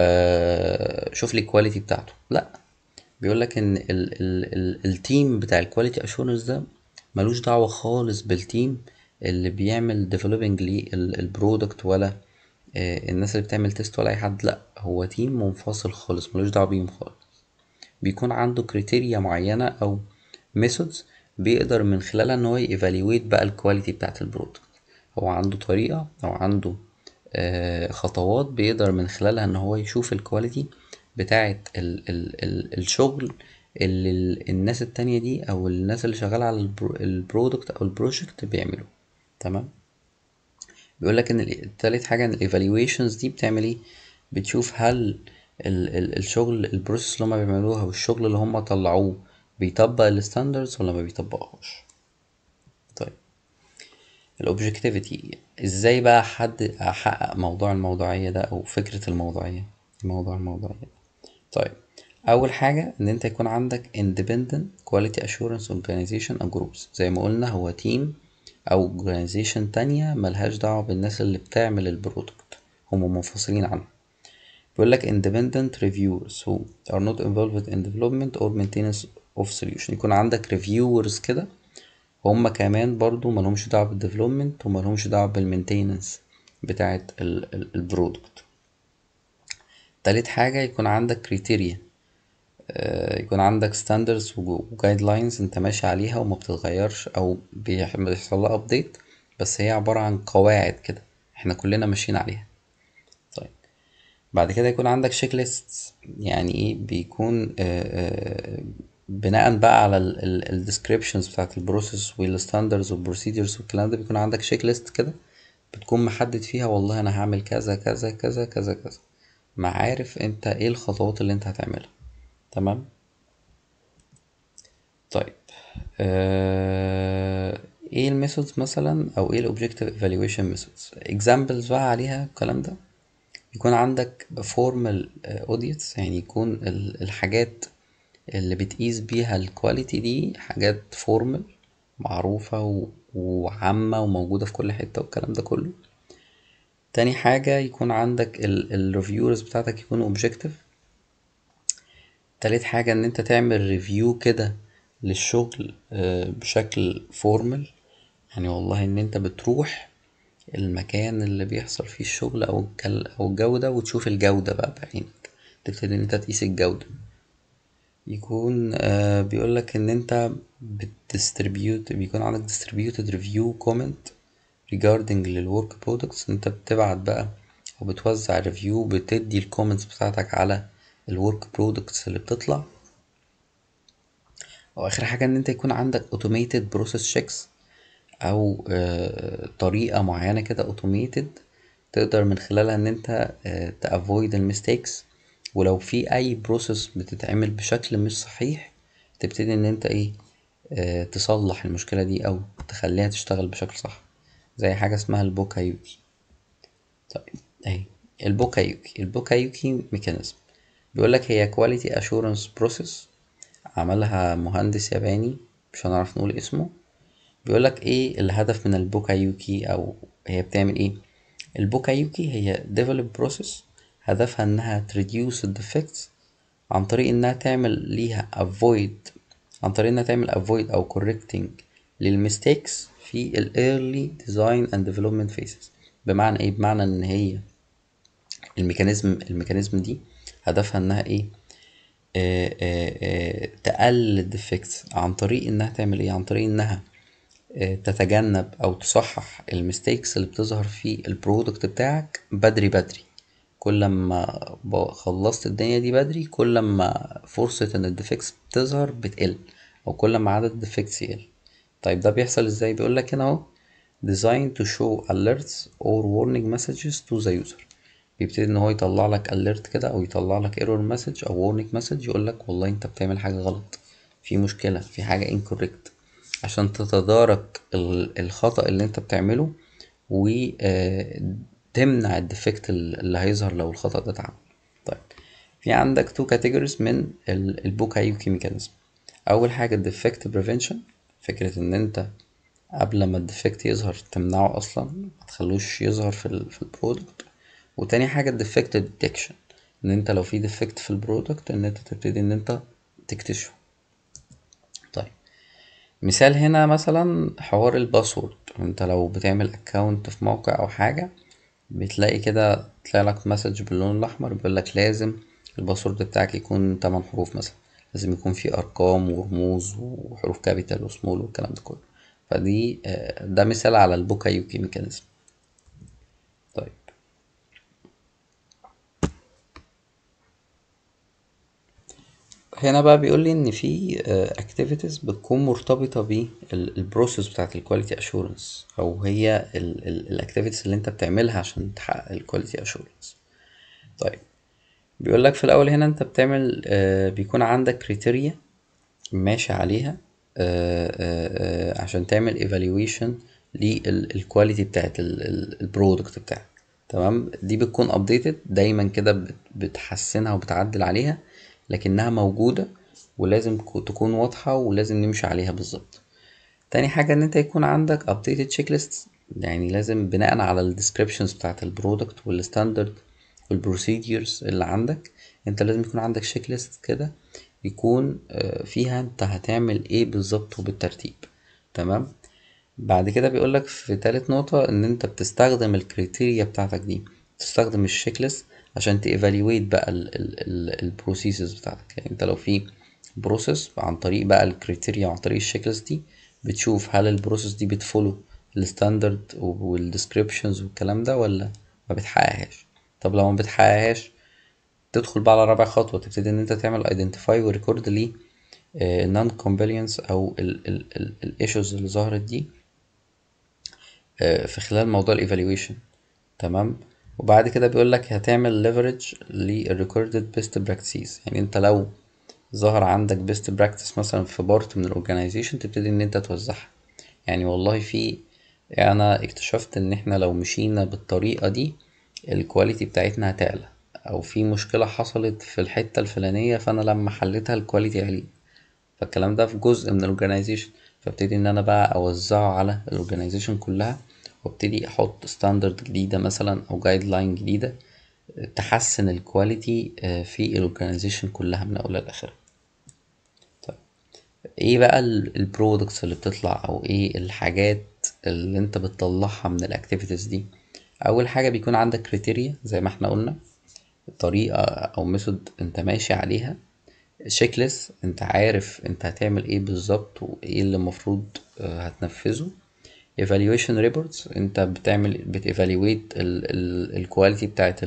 آه شوف لي الكواليتي بتاعته. لا، بيقولك ان ال ال ال التيم بتاع الكواليتي اشورنس ده ملوش دعوة خالص بالتيم اللي بيعمل ديفلوبينج للبرودكت، ولا آه، الناس اللي بتعمل تيست، ولا اي حد. لا، هو تيم منفصل خالص ملوش دعوة بيهم خالص. بيكون عنده كريتيريا معينة او ميثودز بيقدر من خلالها ان هو ييفالويت بقى الكواليتي بتاعت البرودكت. هو عنده طريقة او عنده آه، خطوات بيقدر من خلالها ان هو يشوف الكواليتي بتاعت ال ال ال الشغل اللي ال- الناس التانية دي او الناس اللي شغالة على البرودكت او البروجكت بيعملوه. تمام. بيقولك ان ال- تالت حاجة ان الايفالويشنز دي بتعمل ايه، بتشوف هل ال ال الشغل البروسيس اللي هما بيعملوها والشغل اللي هما طلعوه بيطبق الستاندردز ولا ما بيطبقهاش. طيب، الاوبجكتيفيتي ازاي بقى حد احقق موضوع الموضوعية ده او فكرة الموضوعية، موضوع الموضوعية. طيب، اول حاجة ان انت يكون عندك independent quality assurance organization او groups. زي ما قلنا هو تيم او organization تانية ملهاش دعوة بالناس اللي بتعمل البرودكت، هم منفصلين عنه. بيقول لك independent reviewers who are not involved in development or maintenance of solution. يكون عندك reviewers كده هم كمان برضو ملهمش دعوة بالديفلوبمنت وملهمش دعوة بالمينتيننس بتاعت البرودكت. تالت حاجة يكون عندك كريتيريا، يكون عندك ستاندرز وجايد لاينز انت ماشي عليها وما بتتغيرش او بيح- بيحصل لها ابديت، بس هي عبارة عن قواعد كده احنا كلنا ماشيين عليها. طيب، بعد كده يكون عندك شيك ليست. يعني ايه؟ بيكون آه، آه، بناء بقى على الديسكريبشنز بتاعت البروسيس والستاندرز والبروسيدرز والكلام ده، بيكون عندك شيك ليست كده بتكون محدد فيها والله انا هعمل كذا كذا كذا كذا كذا، معارف انت ايه الخطوات اللي انت هتعملها. تمام. طيب، آه ايه الميثودز مثلا او ايه الاوبجكتيف ايفالويشن ميثودز، اكزامبلز بقى عليها الكلام ده. يكون عندك formal audits، يعني يكون ال- الحاجات اللي بتقيس بيها الكواليتي دي حاجات فورمال معروفة و- وعامة وموجودة في كل حتة والكلام ده كله. تاني حاجة يكون عندك الريفيورز بتاعتك يكونوا اوبجكتيف. تالت حاجة ان انت تعمل ريفيو كده للشغل آه، بشكل فورمال، يعني والله ان انت بتروح المكان اللي بيحصل فيه الشغل او الكل- او الجودة وتشوف الجودة بقى بعينك، تبتدي ان انت تقيس الجودة. يكون آه بيقولك ان انت بتديستريبيوت، بيكون عندك distributed review comment regarding للwork products، انت بتبعت بقى او بتوزع ريفيو، بتدي الكومنتس بتاعتك على الورك برودكتس اللي بتطلع. واخر حاجة ان انت يكون عندك automated process checks، او آه طريقة معينة كده automated تقدر من خلالها ان انت آه تافويد الميستيكس، ولو في اي بروسيس بتتعمل بشكل مش صحيح تبتدي ان انت ايه آه تصلح المشكلة دي او تخليها تشتغل بشكل صح، زي حاجة اسمها البوكايوكي. طيب اهي البوكايوكي البوكايوكي ميكانيزم، بيقولك هي quality assurance process عملها مهندس ياباني مش هنعرف نقول اسمه. بيقولك ايه الهدف من البوكايوكي او هي بتعمل ايه. البوكايوكي هي develop process هدفها انها reduce the defects عن طريق انها تعمل ليها avoid، عن طريق انها تعمل avoid او correcting للميستيكس في ال early design and development phases. بمعنى ايه؟ بمعنى ان هي الميكانيزم الميكانيزم دي هدفها انها ايه آه آه آه تقلل الديفكتس عن طريق انها تعمل ايه، عن طريق انها آه تتجنب او تصحح الميستيكس اللي بتظهر في البرودكت بتاعك بدري بدري. كل ما ب- خلصت الدنيا دي بدري كل ما فرصة ان الديفكتس بتظهر بتقل، او كل ما عدد الديفكتس يقل. طيب ده بيحصل ازاي؟ بيقولك هنا اهو designed to show alerts or warning messages to the user. بيبتدي ان هو يطلع لك alert كده او يطلع لك error message او warning message يقول لك والله انت بتعمل حاجة غلط، في مشكلة، في حاجة incorrect، عشان تتدارك ال- الخطأ اللي انت بتعمله وتمنع الديفكت اللي هيظهر لو الخطأ ده اتعمل. طيب في عندك two categories من البوكايوكي ميكانيزم. اول حاجة الديفكت prevention، فكرة ان انت قبل ما الديفكت يظهر تمنعه اصلا ما تخلوش يظهر في ال في البرودكت. وتاني حاجة الديفكت ديتكشن، ان انت لو في ديفكت في البرودكت ان انت تبتدي ان انت تكتشفه. طيب مثال هنا مثلا حوار الباسورد، انت لو بتعمل اكونت في موقع او حاجة بتلاقي كده تلاقي لك مسج باللون الاحمر بيقولك لازم الباسورد بتاعك يكون تمن حروف مثلا، لازم يكون فيه ارقام ورموز وحروف كابيتال وسمول والكلام ده كله. فدي آه، ده مثال على البوكايوكي ميكانيزم. طيب هنا بقى بيقول لي ان في اكتيفيتيز بتكون مرتبطه بالبروسيس بتاعه الكواليتي اشورنس، او هي الاكتيفيتيز اللي انت بتعملها عشان تحقق الكواليتي اشورنس. طيب بيقول لك في الاول هنا انت بتعمل آه، بيكون عندك كريتيريا ماشي عليها آه، آه، آه، عشان تعمل ايفالويشن للكواليتي بتاعه البرودكت بتاعك. تمام، دي بتكون ابديتد دايما كده بت- بتحسنها وبتعدل عليها، لكنها موجودة ولازم كو- تكون واضحة ولازم نمشي عليها بالظبط. تاني حاجة ان انت يكون عندك updated checklists، يعني لازم بناء على ال descriptions بتاعت البرودكت والستاندرد والبروسيديرز اللي عندك انت لازم يكون عندك checklist كده يكون آه، فيها انت هتعمل ايه بالظبط وبالترتيب. تمام. بعد كده بيقولك في تالت نقطة ان انت بتستخدم الكريتيريا بتاعتك دي، تستخدم الشيك ليست عشان تيفاليويت بقى البروسيسز بتاعتك. يعني انت لو في بروسيس عن طريق بقى الكريتيريا وعن طريق الشيك ليست دي بتشوف هل البروسيس دي بتفولو الستاندرد والديسكريبشنز والكلام ده ولا ما بتحققهاش. طب لو ما بتحققهاش تدخل بقى على رابع خطوة، تبتدي ان انت تعمل identify وريكورد ليه non compliance او الايشوز اللي ظهرت دي آه، في خلال موضوع الايفالويشن. تمام. وبعد كده بيقول لك هتعمل leverage للrecorded best practices، يعني انت لو ظهر عندك best practice مثلا في بارت من الاورجنايزيشن تبتدي ان انت توزعها. يعني والله في، يعني انا اكتشفت ان احنا لو مشينا بالطريقة دي الكواليتي بتاعتنا هتعلى، او في مشكلة حصلت في الحتة الفلانية فانا لما حلتها الكواليتي عليت. فالكلام ده في جزء من الاورجنايزيشن، فابتدي ان انا بقى اوزعه على الاورجنايزيشن كلها، وابتدي احط ستاندرد جديدة مثلا او جايد لاين جديدة تحسن الكواليتي في الاورجنايزيشن كلها من اولها لاخرها. طيب ايه بقى البرودكتس اللي بتطلع، او ايه الحاجات اللي انت بتطلعها من الاكتيفيتيز دي؟ اول حاجة بيكون عندك كريتيريا زي ما احنا قلنا، طريقة او ميثود انت ماشي عليها، تشيك ليست انت عارف انت هتعمل ايه بالظبط وايه اللي المفروض آه، هتنفذه. evaluation reports انت بتعمل بتevaluate الكواليتي بتاعت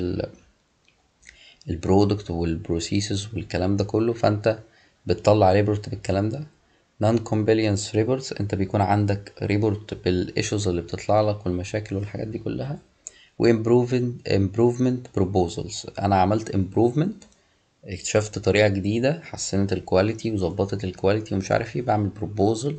البرودكت والبروسيسز والكلام ده كله، فانت بتطلع ريبورت بالكلام ده. non compliance reports انت بيكون عندك ريبورت بالايشوز اللي بتطلع لك والمشاكل والحاجات دي كلها. و improvement improvement proposals انا عملت improvement، اكتشفت طريقة جديدة حسنت الكواليتي وظبطت الكواليتي ومش عارف ايه، بعمل بروبوزل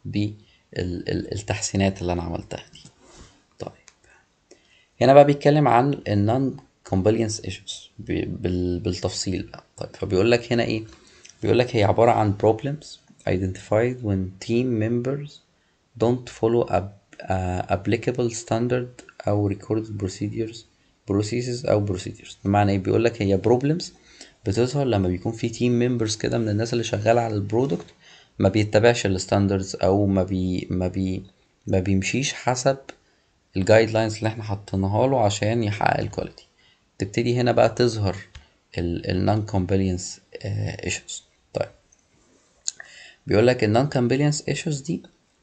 بالتحسينات اللي انا عملتها دي. طيب هنا بقى بيتكلم عن ال non compliance issues بالتفصيل بقى. طيب فبيقول لك هنا ايه؟ بيقول لك هي عبارة عن problems identified when team members don't follow up uh, applicable standard او recorded procedures processes او procedures. بمعنى ايه؟ بيقول لك هي problems بتظهر لما بيكون في تيم ممبرز كده من الناس اللي شغاله على البرودكت ما بيتبعش الستاندردز، او ما بي ما بي ما بيمشيش حسب الجايد لاينز اللي احنا حطيناها له عشان يحقق الكواليتي. تبتدي هنا بقى تظهر النون كومبلينس ايشوز. طيب بيقول لك النون كومبلينس ايشوز دي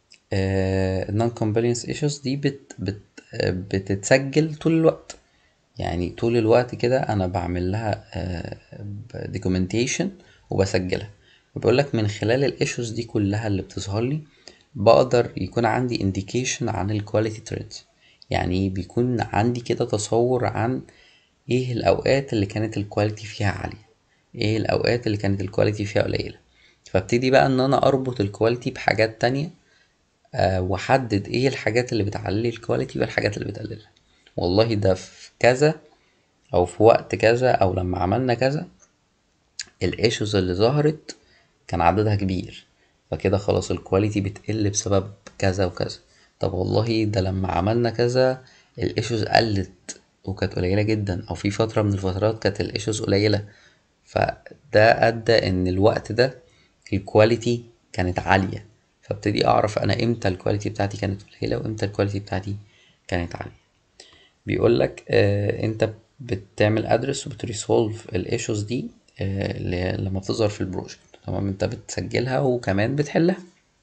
النون كومبلينس ايشوز دي بت بت آه، بتتسجل طول الوقت. يعني طول الوقت كده انا بعمل لها دوكيومنتيشن وبسجلها. وبيقول لك من خلال الايشوز دي كلها اللي بتظهر لي بقدر يكون عندي انديكيشن عن الكواليتي تريندز. يعني بيكون عندي كده تصور عن ايه الاوقات اللي كانت الكواليتي فيها عالية، ايه الاوقات اللي كانت الكواليتي فيها قليلة. فابتدي بقى ان انا اربط الكواليتي بحاجات تانية، أه واحدد ايه الحاجات اللي بتعلي الكواليتي والحاجات اللي بتقللها. والله ده في كذا او في وقت كذا او لما عملنا كذا الايشوز اللي ظهرت كان عددها كبير، فكده خلاص الكواليتي بتقل بسبب كذا وكذا. طب والله ده لما عملنا كذا الايشوز قلت وكانت قليلة جدا، او في فترة من الفترات كانت الايشوز قليلة، فده ادى ان الوقت ده الكواليتي كانت عالية. فابتدي اعرف انا امتى الكواليتي بتاعتي كانت قليلة وامتى الكواليتي بتاعتي كانت عالية. بيقول لك آه انت بتعمل ادرس وبتريسولف الايشوز دي آه اللي هي لما بتظهر في البروجكت. تمام، انت بتسجلها وكمان بتحلها.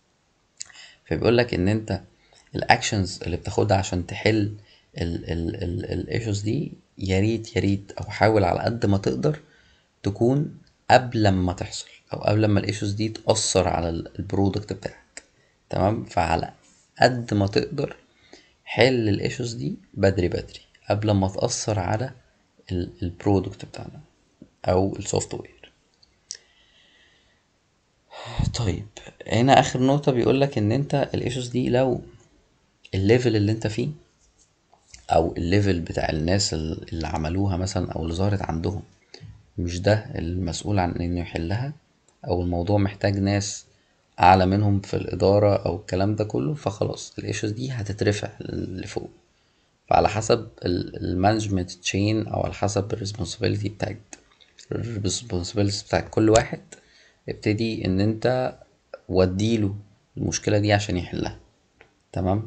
فبيقول لك ان انت الاكشنز اللي بتاخدها عشان تحل الايشوز دي يا ريت يا ريت او حاول على قد ما تقدر تكون قبل ما تحصل او قبل ما الايشوز دي تأثر على البرودكت بتاعك. تمام، فعلى قد ما تقدر حل الايشوز دي بدري بدري قبل ما تأثر على البرودكت بتاعنا او السوفت وير. طيب هنا اخر نقطة بيقولك ان انت الايشوز دي لو الليفل اللي انت فيه او الليفل بتاع الناس اللي عملوها مثلا او اللي ظهرت عندهم مش ده المسؤول عن انه يحلها، او الموضوع محتاج ناس اعلى منهم في الادارة او الكلام ده كله، فخلاص الايشوز دي هتترفع لفوق. فعلى حسب المانجمنت تشين او على حسب الريسبونسابيلتي بتاعت الريسبونسابيلتي بتاعت كل واحد، ابتدي ان انت وديله المشكلة دي عشان يحلها. تمام.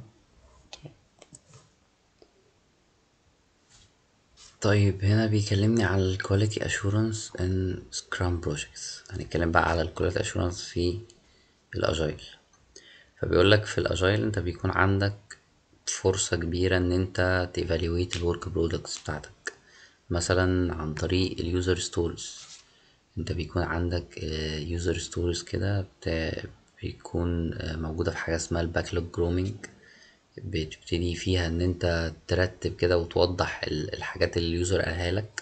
طيب هنا بيكلمني على ال quality assurance in scrum projects. هنتكلم بقى على ال quality assurance في الاجايل. فبيقولك في الاجايل انت بيكون عندك فرصة كبيرة ان انت تevaluate ال work products بتاعتك مثلا عن طريق ال user stories. انت بيكون عندك آه، user stories كده بتا- بيكون آه، موجودة في حاجة اسمها ال backlog grooming. بتبتدي فيها ان انت ترتب كده وتوضح ال- الحاجات اللي اليوزر قالها لك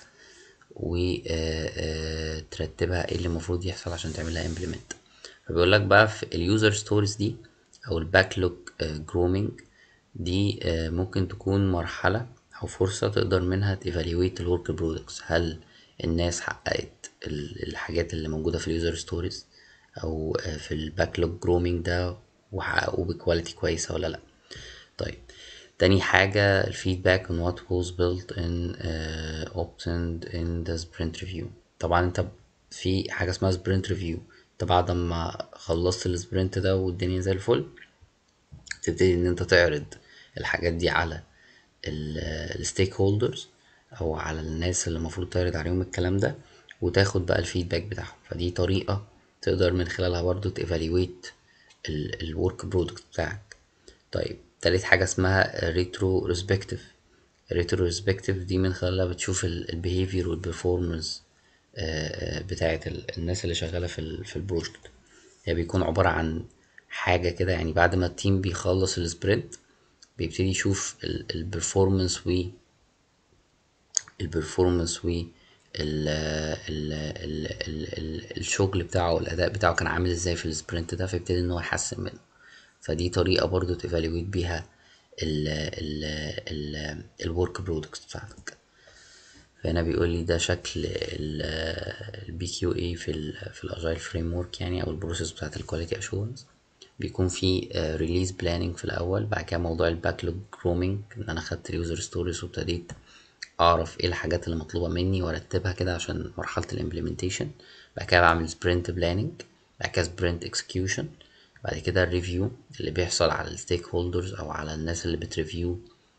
وترتبها ايه اللي المفروض يحصل عشان تعملها implement. فبيقول لك بقى في اليوزر ستوريز دي او الباكلوج جرومينج دي آه، ممكن تكون مرحلة او فرصة تقدر منها تيفاليويت الورك برودكتس. هل الناس حققت ال- الحاجات اللي موجودة في اليوزر ستوريز او آه، في الباكلوج جرومينج ده، وحققوه بكواليتي كويسة ولا لا. طيب، تاني حاجة الفيدباك on what was built in uh, obtained in the sprint review. طبعا انت في حاجة اسمها sprint review. انت بعد ما خلصت السبرنت ده والدنيا زي الفل، تبتدي ان انت تعرض الحاجات دي على الستيك هولدرز او على الناس اللي المفروض تعرض عليهم الكلام ده، وتاخد بقى الفيدباك بتاعهم. فدي طريقة تقدر من خلالها برضو تيفاليويت الورك برودكت بتاعك. طيب، تالت حاجة اسمها ريترو ريسبكتيف. ريترو ريسبكتيف دي من خلالها بتشوف البيهيفير والبرفورمانس بتاعت ال- الناس اللي شغالة في ال في البروجكت. هي بيكون عبارة عن حاجة كده، يعني بعد ما التيم بيخلص السبرنت بيبتدي يشوف البرفورمانس و البرفورمانس و ال ال ال ال ال الشغل بتاعه والأداء بتاعه كان عامل ازاي في السبرنت ده، فيبتدي ان هو يحسن منه. فدي طريقة برضو تيفاليويت بيها ال ال ال الورك برودكتس بتاعتك. فهنا بيقول لي ده شكل البي كيو اي في ال في الاجايل فريم ورك، يعني او البروسيس بتاعت الكواليتي اشورنس. بيكون في ريليز بلاننج في الاول، بعد كده موضوع الباكلوج جرومينج، ان انا خدت اليوزر ستوريز وابتديت اعرف ايه الحاجات اللي مطلوبه مني وارتبها كده عشان مرحله الامبلمنتيشن. بعد كده بعمل سبرنت بلاننج، بعد كده سبرنت اكسكيوشن، بعد كده الريفيو اللي بيحصل على الستيك هولدرز او على الناس اللي بتريفيو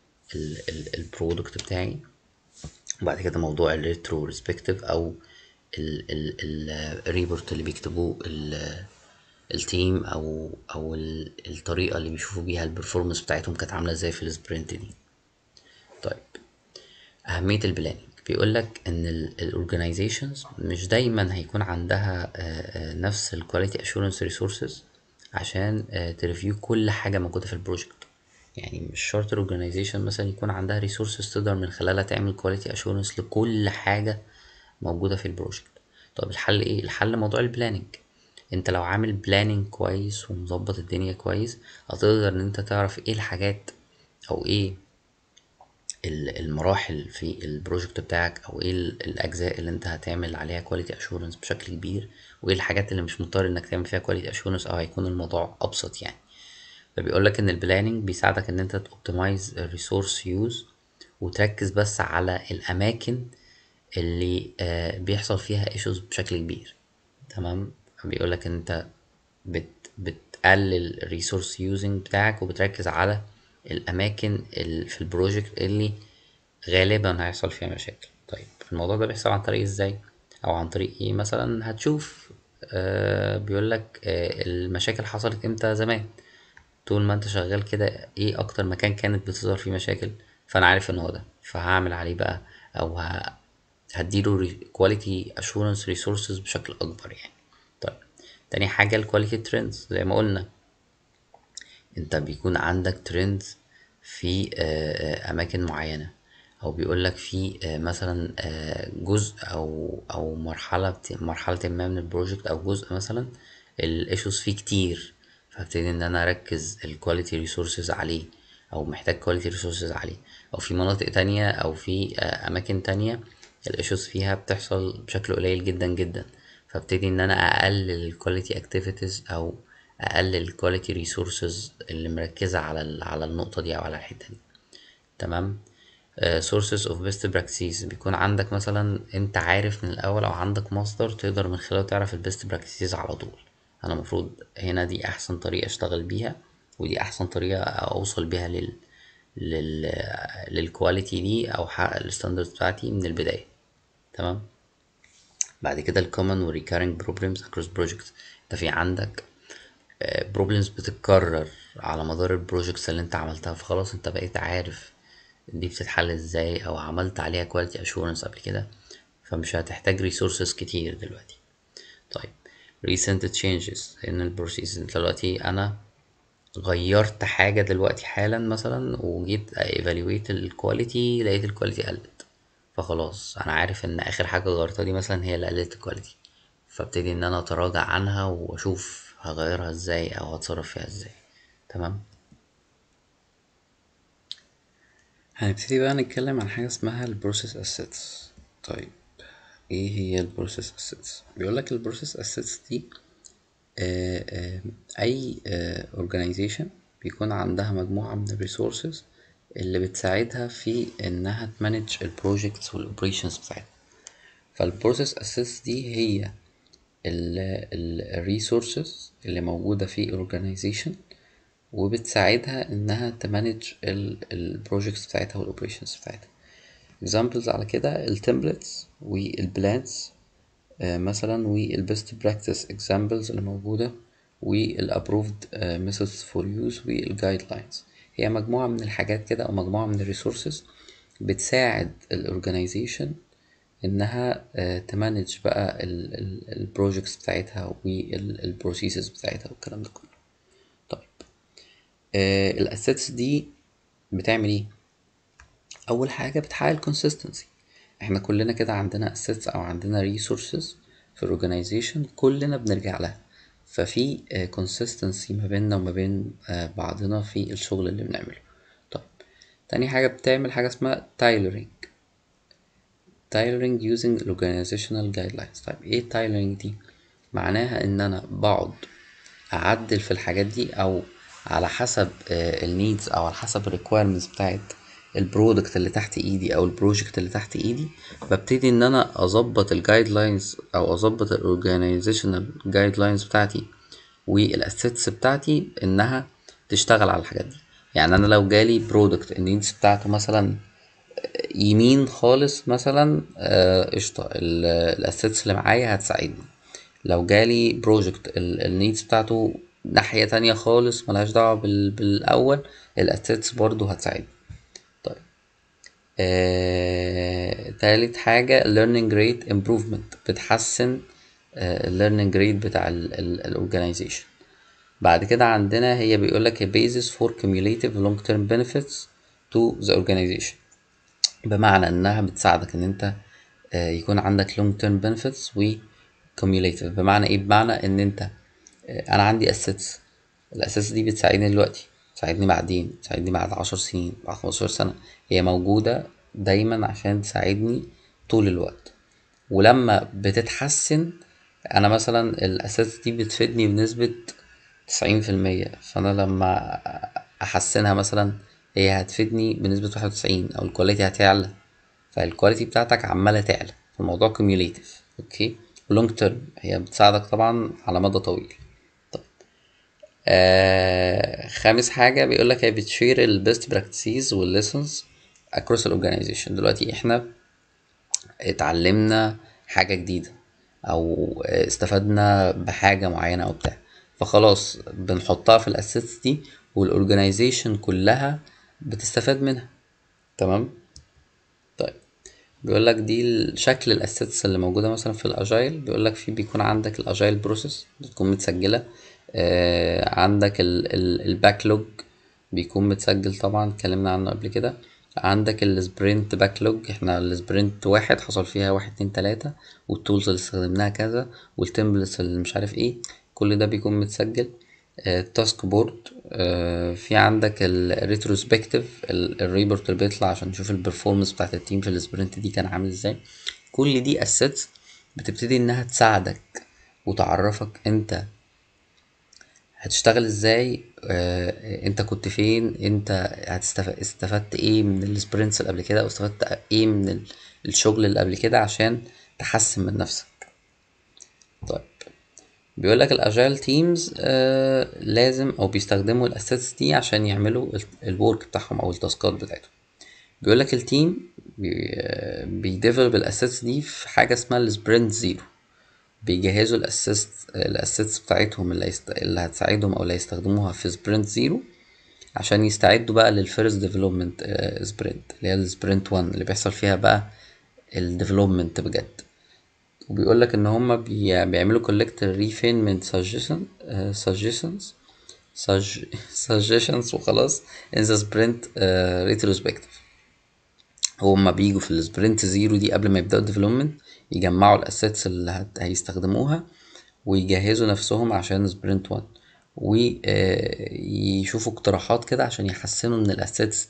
البرودكت بتاعي. وبعد كده موضوع الريترو ريسبكتيف او الريبورت اللي بيكتبوه ال- التيم، او او ال- الطريقه اللي بيشوفوا بيها البرفورمانس بتاعتهم كانت عامله ازاي في السبرنت دي. طيب، أهمية البلاننج بيقولك إن الأورجنايزيشنز مش دايما هيكون عندها آه، آه، نفس الكواليتي أشورنس ريسورسز عشان تريفيو كل حاجة موجودة في البروجكت. يعني مش شرط الأورجنايزيشن مثلا يكون عندها ريسورسز تقدر من خلالها تعمل كواليتي أشورنس لكل حاجة موجودة في البروجكت. طب الحل إيه؟ الحل موضوع البلاننج. انت لو عامل بلاننج كويس ومظبط الدنيا كويس، هتقدر ان انت تعرف ايه الحاجات او ايه ال- المراحل في البروجكت بتاعك، او ايه ال- الاجزاء اللي انت هتعمل عليها كواليتي اشورنس بشكل كبير، وايه الحاجات اللي مش مضطر انك تعمل فيها كواليتي اشورنس او هيكون الموضوع ابسط يعني. فبيقولك ان البلاننج بيساعدك ان انت توبتمايز الريسورس يوز، وتركز بس على الاماكن اللي آه بيحصل فيها ايشوز بشكل كبير. تمام. بيقولك ان انت بت بتقلل الريسورس يوزنج بتاعك، وبتركز على الاماكن اللي في البروجكت اللي غالبا هيحصل فيها مشاكل. طيب، الموضوع ده بيحصل عن طريق ازاي، او عن طريق ايه؟ مثلا هتشوف آه بيقولك آه المشاكل حصلت امتى زمان. طول ما انت شغال كده، ايه اكتر مكان كانت بتظهر فيه مشاكل؟ فانا عارف ان هو ده، فهعمل عليه بقى، او ه- هديله كواليتي اشورنس ريسورسز بشكل اكبر يعني. طيب، تاني حاجة الكواليتي ترندز. زي ما قلنا، انت بيكون عندك ترندز في آه، آه، اماكن معينة، او بيقولك في آه، مثلا آه، جزء او او مرحلة بت- مرحلة ما من البروجكت، او جزء مثلا الايشوز فيه كتير، فابتدي ان انا اركز الكواليتي ريسورسز عليه، او محتاج كواليتي ريسورسز عليه. او في مناطق تانية، او في آه، اماكن تانية الايشوز فيها بتحصل بشكل قليل جدا جدا، فابتدي ان انا اقلل الكواليتي اكتيفيتيز، او اقلل الكواليتي ريسورسز اللي مركزة على ال- على النقطة دي او على الحتة دي. تمام. آه، sources of best practices. بيكون عندك مثلا انت عارف من الاول، او عندك مصدر تقدر من خلاله تعرف البيست براكتسز على طول. انا المفروض هنا دي احسن طريقة اشتغل بيها، ودي احسن طريقة اوصل بيها لل لل للكواليتي دي، او احقق الستاندرد بتاعتي من البداية. تمام. بعد كده ال common و recurring problems across projects. انت في عندك بروبلمز بتتكرر على مدار البروجكتس اللي انت عملتها، فخلاص انت بقيت عارف دي بتتحل ازاي، او عملت عليها كواليتي اشورنس قبل كده، فمش هتحتاج ريسورسز كتير دلوقتي. طيب، recent changes ان البروسيس دلوقتي انا غيرت حاجة دلوقتي حالا مثلا، وجيت ايفالويت الكواليتي لقيت الكواليتي قلت، فخلاص انا عارف ان اخر حاجة غيرتها دي مثلا هي اللي قللت الكواليتي، فابتدي ان انا اتراجع عنها واشوف هغيرها ازاي او هتصرف فيها ازاي. تمام. هنبتدي بقى نتكلم عن حاجة اسمها البروسيس اسيتس. طيب ايه هي البروسيس اسيتس؟ بيقولك البروسيس اسيتس دي آه، آه، اي اورجانيزيشن بيكون عندها مجموعة من الريسورسز اللي بتساعدها في انها تمانج البروجيكتس والاوبريشنز بتاعتها. فالبروسيس اسيتس دي هي الريسورسز اللي موجودة في الاورجانيزيشن وبتساعدها انها تمانج البروجيكتس بتاعتها والاوبريشنز بتاعتها. examples على كده التمبلتس والبلانس مثلا والبيست براكتس examples اللي موجودة والابروفد methods for use والجايد لاينز. هي مجموعة من الحاجات كده او مجموعة من الريسورسز بتساعد الاورجانيزيشن انها تمانج بقى البروجيكتس بتاعتها والبروسيسز بتاعتها والكلام ده كله. طيب الاسيتس دي بتعمل ايه؟ اول حاجه بتحقق الكونسيستنسي. احنا كلنا كده عندنا assets او عندنا resources في الاورجنايزيشن كلنا بنرجع لها، ففي consistency ما بيننا وما بين بعضنا في الشغل اللي بنعمله. طيب تاني حاجه بتعمل حاجه اسمها tailoring tailoring using organizational guidelines. طيب ايه tailoring دي؟ معناها ان انا بقعد اعدل في الحاجات دي او على حسب النيدز او على حسب الريكويرمنتس بتاعت البرودكت اللي تحت ايدي او البروجكت اللي تحت ايدي. ببتدي ان انا اظبط الجايد لاينز او اظبط الاورجانيزيشنال جايد لاينز بتاعتي والاسيتس بتاعتي انها تشتغل على الحاجات دي. يعني انا لو جالي برودكت النيدز بتاعته مثلا يمين خالص مثلا قشطه، الاسيتس اللي معايا هتساعدني. لو جالي بروجكت النيدز بتاعته ناحية تانية خالص ملهاش دعوة بال... بالأول، الاسيتس برضو هتساعدني. طيب آه... تالت حاجة learning rate improvement بتحسن آه... learning rate بتاع الاورجانيزيشن. بعد كده عندنا هي بيقولك a basis for cumulative long term benefits to the organization، بمعنى انها بتساعدك ان انت آه يكون عندك long term benefits و cumulative. بمعنى ايه؟ بمعنى ان انت آه انا عندي assets، الاساس دي بتساعدني دلوقتي، تساعدني بعدين، تساعدني بعد عشر سنين، بعد خمستاشر سنة. هي موجودة دايما عشان تساعدني طول الوقت. ولما بتتحسن انا مثلا الاساس دي بتفيدني بنسبة تسعين في المية، فانا لما احسنها مثلا هي هتفيدني بنسبة واحد وتسعين او الكواليتي هتعلى، فالكواليتي بتاعتك عمالة تعلى. الموضوع كوميوليتيف. اوكي. لونج تيرم هي بتساعدك طبعا على مدى طويل. طيب آه خامس حاجة بيقولك هي بتشير البيست براكتسز والليسونز اكروس الاورجانيزيشن. دلوقتي احنا اتعلمنا حاجة جديدة او استفدنا بحاجة معينة او بتاع، فخلاص بنحطها في الاسيتس دي والاورجانيزيشن كلها بتستفاد منها. تمام. طيب بيقول لك دي شكل الاسيتس اللي موجوده مثلا في الاجايل. بيقول لك في بيكون عندك الاجايل بروسيس بتكون متسجله، آه عندك الباكلوج بيكون متسجل طبعا اتكلمنا عنه قبل كده. عندك السبرنت باكلوج، احنا السبرنت واحد حصل فيها واحد اتنين تلاتة والتولز اللي استخدمناها كذا والتمبلتس اللي مش عارف ايه، كل ده بيكون متسجل. التاسك بورد، في عندك الريتروسبكتيف الريبورت اللي بيطلع عشان نشوف البرفورمانس بتاعت التيم في السبرنت دي كان عامل ازاي. كل دي اسيتس بتبتدي انها تساعدك وتعرفك انت هتشتغل ازاي، اه انت كنت فين، انت هتستفدت استفدت ايه من السبرنتس اللي قبل كده او استفدت ايه من ال- الشغل اللي قبل كده عشان تحسن من نفسك. طيب بيقول لك الاجايل تيمز آه لازم او بيستخدموا الاسيتس دي عشان يعملوا الورك بتاعهم او التاسكات بتاعتهم. بيقول لك التيم بيديفلوب الاسيتس دي في حاجه اسمها السبرنت زيرو. بيجهزوا الاسيست الاسيتس بتاعتهم اللي, هيست... اللي هتساعدهم او اللي هيستخدموها في سبرنت زيرو عشان يستعدوا بقى للفيرست ديفلوبمنت سبرنت اللي هي السبرنت واحد اللي بيحصل فيها بقى الديفلوبمنت بجد. وبيقول لك ان هما بي... بيعملوا collect refinement suggestion uh, suggestions sug... suggestions وخلاص in the sprint uh, retrospective. هما بيجوا في السبرنت زيرو دي قبل ما يبدأوا الديفلوبمنت يجمعوا الاسيتس اللي هت... هيستخدموها ويجهزوا نفسهم عشان سبرنت واحد ويشوفوا اقتراحات كده عشان يحسنوا من الاسيتس دي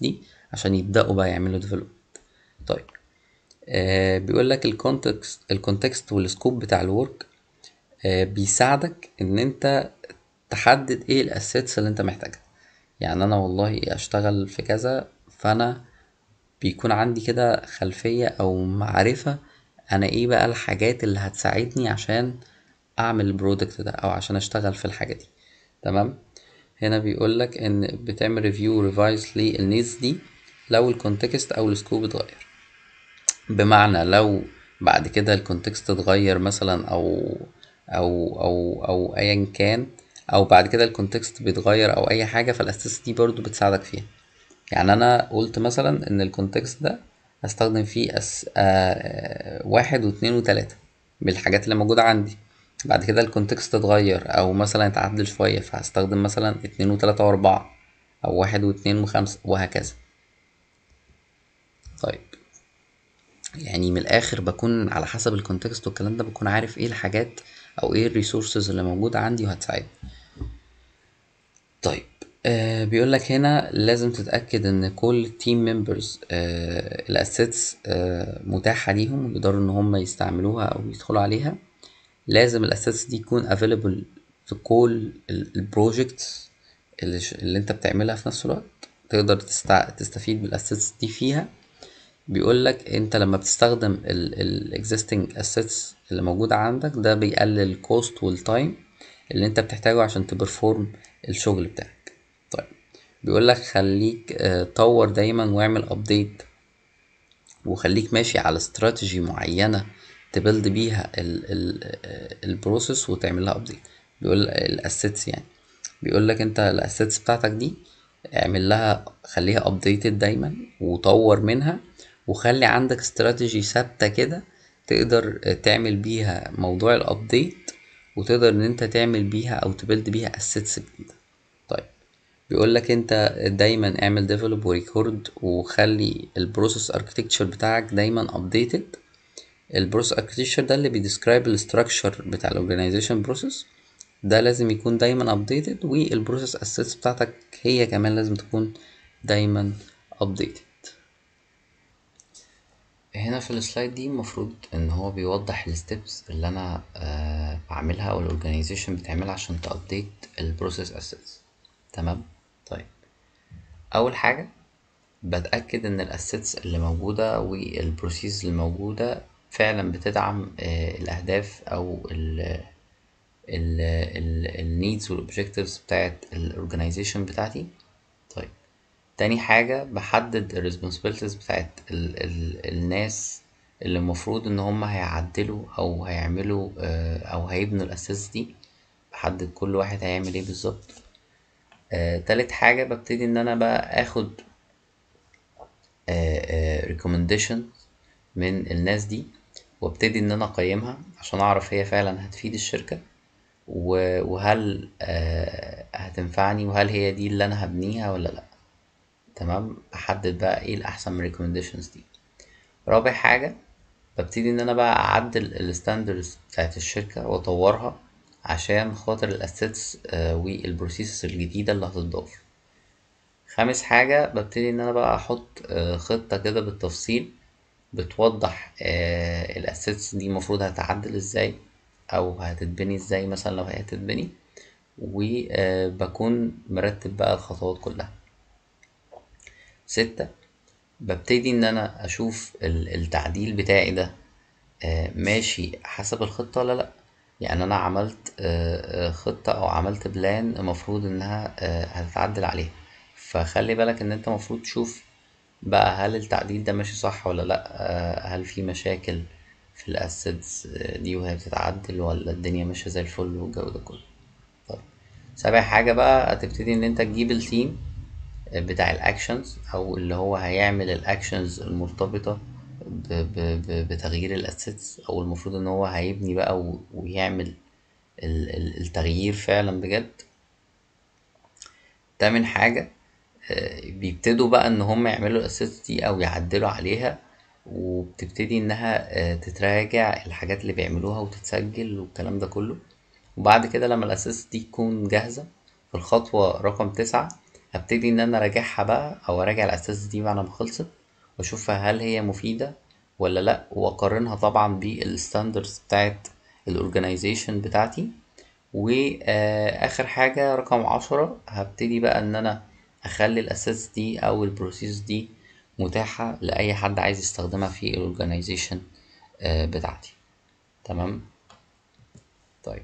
عشان يبدأوا بقى يعملوا ديفلوب. طيب آه بيقول لك الكونتكست الكونتكست والسكوب بتاع الورك آه بيساعدك ان انت تحدد ايه الاسيتس اللي انت محتاجها. يعني انا والله اشتغل في كذا، فانا بيكون عندي كده خلفية او معرفة انا ايه بقى الحاجات اللي هتساعدني عشان اعمل البرودكت ده او عشان اشتغل في الحاجة دي. تمام. هنا بيقولك ان بتعمل ريفيو ريفايز للنيدز دي لو الكونتكست او السكوب اتغير. بمعنى لو بعد كده الكونتكست اتغير مثلا او او او او ايا كان، او بعد كده الكونتكست بيتغير او اي حاجه، فالاساس دي برضو بتساعدك فيها. يعني انا قلت مثلا ان الكونتكست ده هستخدم فيه أس... آه... واحد واتنين وتلاتة بالحاجات اللي موجودة عندي. بعد كده الكونتكست اتغير او مثلا اتعدل شوية، فهستخدم مثلا اتنين وتلاتة واربعة، او واحد واتنين وخمسة وهكذا. طيب يعني من الاخر بكون على حسب الكونتكست والكلام ده بكون عارف ايه الحاجات او ايه الريسورسز اللي موجودة عندي وهتساعدني. طيب آه بيقول لك هنا لازم تتأكد ان كل تيم ممبرز آه الاسيتس آه متاحة ليهم ويقدروا ان هم يستعملوها او يدخلوا عليها. لازم الاسيتس دي تكون available في كل البروجكتس اللي, ش- اللي انت بتعملها في نفس الوقت، تقدر تستع... تستفيد بالاسيتس دي فيها. بيقول لك انت لما بتستخدم ال ال existing assets اللي موجودة عندك، ده بيقلل الكوست والتايم اللي انت بتحتاجه عشان تبرفورم الشغل بتاعك. طيب بيقول لك خليك آه، طور دايما واعمل ابديت، وخليك ماشي على استراتيجي معينة تبلد بيها البروسيس وتعمل لها ابديت. بيقول الاسيتس يعني، بيقول لك انت الاسيتس بتاعتك دي اعمل لها خليها ابديتد دايما وطور منها، وخلي عندك استراتيجي ثابتة كده تقدر تعمل بيها موضوع الابديت، وتقدر ان انت تعمل بيها او تبلد بيها اسيتس جديدة. طيب بيقول لك انت دايما اعمل ديفلوب وريكورد، وخلي البروسيس اركتكتشر بتاعك دايما ابديتد. البروسيس اركتكتشر ده اللي بيديسكرايب الاستراكشر بتاع الاورجانيزيشن بروسيس، ده لازم يكون دايما ابديتد، والبروسيس اسيتس بتاعتك هي كمان لازم تكون دايما ابديتد. هنا في السلايد دي المفروض ان هو بيوضح الستبس اللي انا أه بعملها او الاورجانيزيشن بتعملها عشان تابديت البروسيس اسيتس. تمام. طيب اول حاجه بتأكد ان الاسيتس اللي موجودة والبروسيس اللي موجودة فعلا بتدعم آه، الاهداف او ال النيدز والاوبجكتيفز بتاعت الاورجانيزيشن بتاعتي. طيب تاني حاجة بحدد الريسبونسبيلتيز بتاعت ال ال الناس اللي المفروض ان هم هيعدلوا او هيعملوا آه، او هيبنوا الاساس دي، بحدد كل واحد هيعمل ايه بالظبط. آه، تالت حاجة ببتدي ان انا بقى اخد ريكومنديشن من الناس دي، وابتدي ان انا اقيمها عشان اعرف هي فعلا هتفيد الشركة و- وهل آه، هتنفعني، وهل هي دي اللي انا هبنيها ولا لا. تمام. احدد بقى ايه الاحسن من الريكومنديشنز دي. رابع حاجة ببتدي ان انا بقى اعدل الستاندرز بتاعت الشركة واطورها عشان خاطر الاسيتس والبروسيس الجديدة اللي هتضاف. خامس حاجة ببتدي ان انا بقى احط آه، خطة كده بالتفصيل بتوضح آه الاسيتس دي المفروض هتعدل ازاي او هتتبني ازاي مثلا لو هي هتتبني، وبكون مرتب بقى الخطوات كلها. ستة ببتدي ان انا اشوف ال- التعديل بتاعي ده آه ماشي حسب الخطة ولا لا. يعني انا عملت آه آه، خطة او عملت بلان المفروض انها آه هتتعدل عليها، فخلي بالك ان انت المفروض تشوف بقى هل التعديل ده ماشي صح ولا لأ. آه، هل في مشاكل في الأسيتس دي وهي بتتعدل، ولا الدنيا ماشية زي الفل والجو ده كله. طيب سابع حاجة بقى هتبتدي إن أنت تجيب التيم بتاع الأكشنز أو اللي هو هيعمل الأكشنز المرتبطة ب- ب- ب- بتغيير الأسيتس، أو المفروض إن هو هيبني بقى و- ويعمل ال- ال- التغيير فعلا بجد. تامن حاجة آه، بيبتدوا بقى ان هم يعملوا الاسيتس دي او يعدلوا عليها، وبتبتدي انها آه، تتراجع الحاجات اللي بيعملوها وتتسجل والكلام ده كله. وبعد كده لما الاسيتس دي تكون جاهزة، في الخطوة رقم تسعة هبتدي ان انا اراجعها بقى او اراجع الاساس دي بعد ما خلصت، واشوفها هل هي مفيدة ولا لا، واقارنها طبعا بالستاندرز بتاعت الاورجنايزيشن بتاعتي. واخر حاجة رقم عشرة، هبتدي بقى ان انا اخلي الاساس دي او البروسيس دي متاحة لاي حد عايز يستخدمها في الاورجنايزيشن بتاعتي. تمام. طيب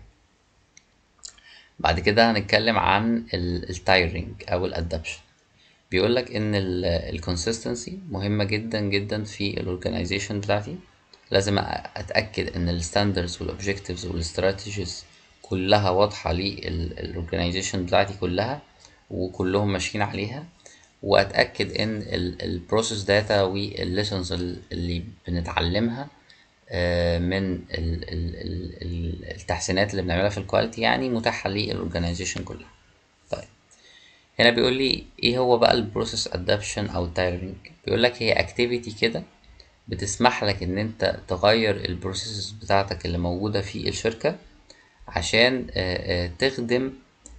بعد كده هنتكلم عن التايرنج او الادابشن. بيقولك ان الكونسيستنسي مهمة جدا جدا في الاورجنايزيشن بتاعتي. لازم أ- اتاكد ان الستاندرز والاوبجكتيفز والاستراتيجيز كلها واضحة للاورجنايزيشن بتاعتي كلها، وكلهم ماشيين عليها. واتاكد ان البروسيس داتا والليسونز اللي بنتعلمها آه، من ال- ال- ال- ال- التحسينات اللي بنعملها في الكواليتي يعني متاحة للاورجنايزيشن كلها. طيب هنا بيقول لي ايه هو بقى البروسيس ادابشن او تايرنج. بيقول لك هي اكتيفيتي كده بتسمح لك ان انت تغير البروسيسز بتاعتك اللي موجودة في الشركة عشان آه، آه، تخدم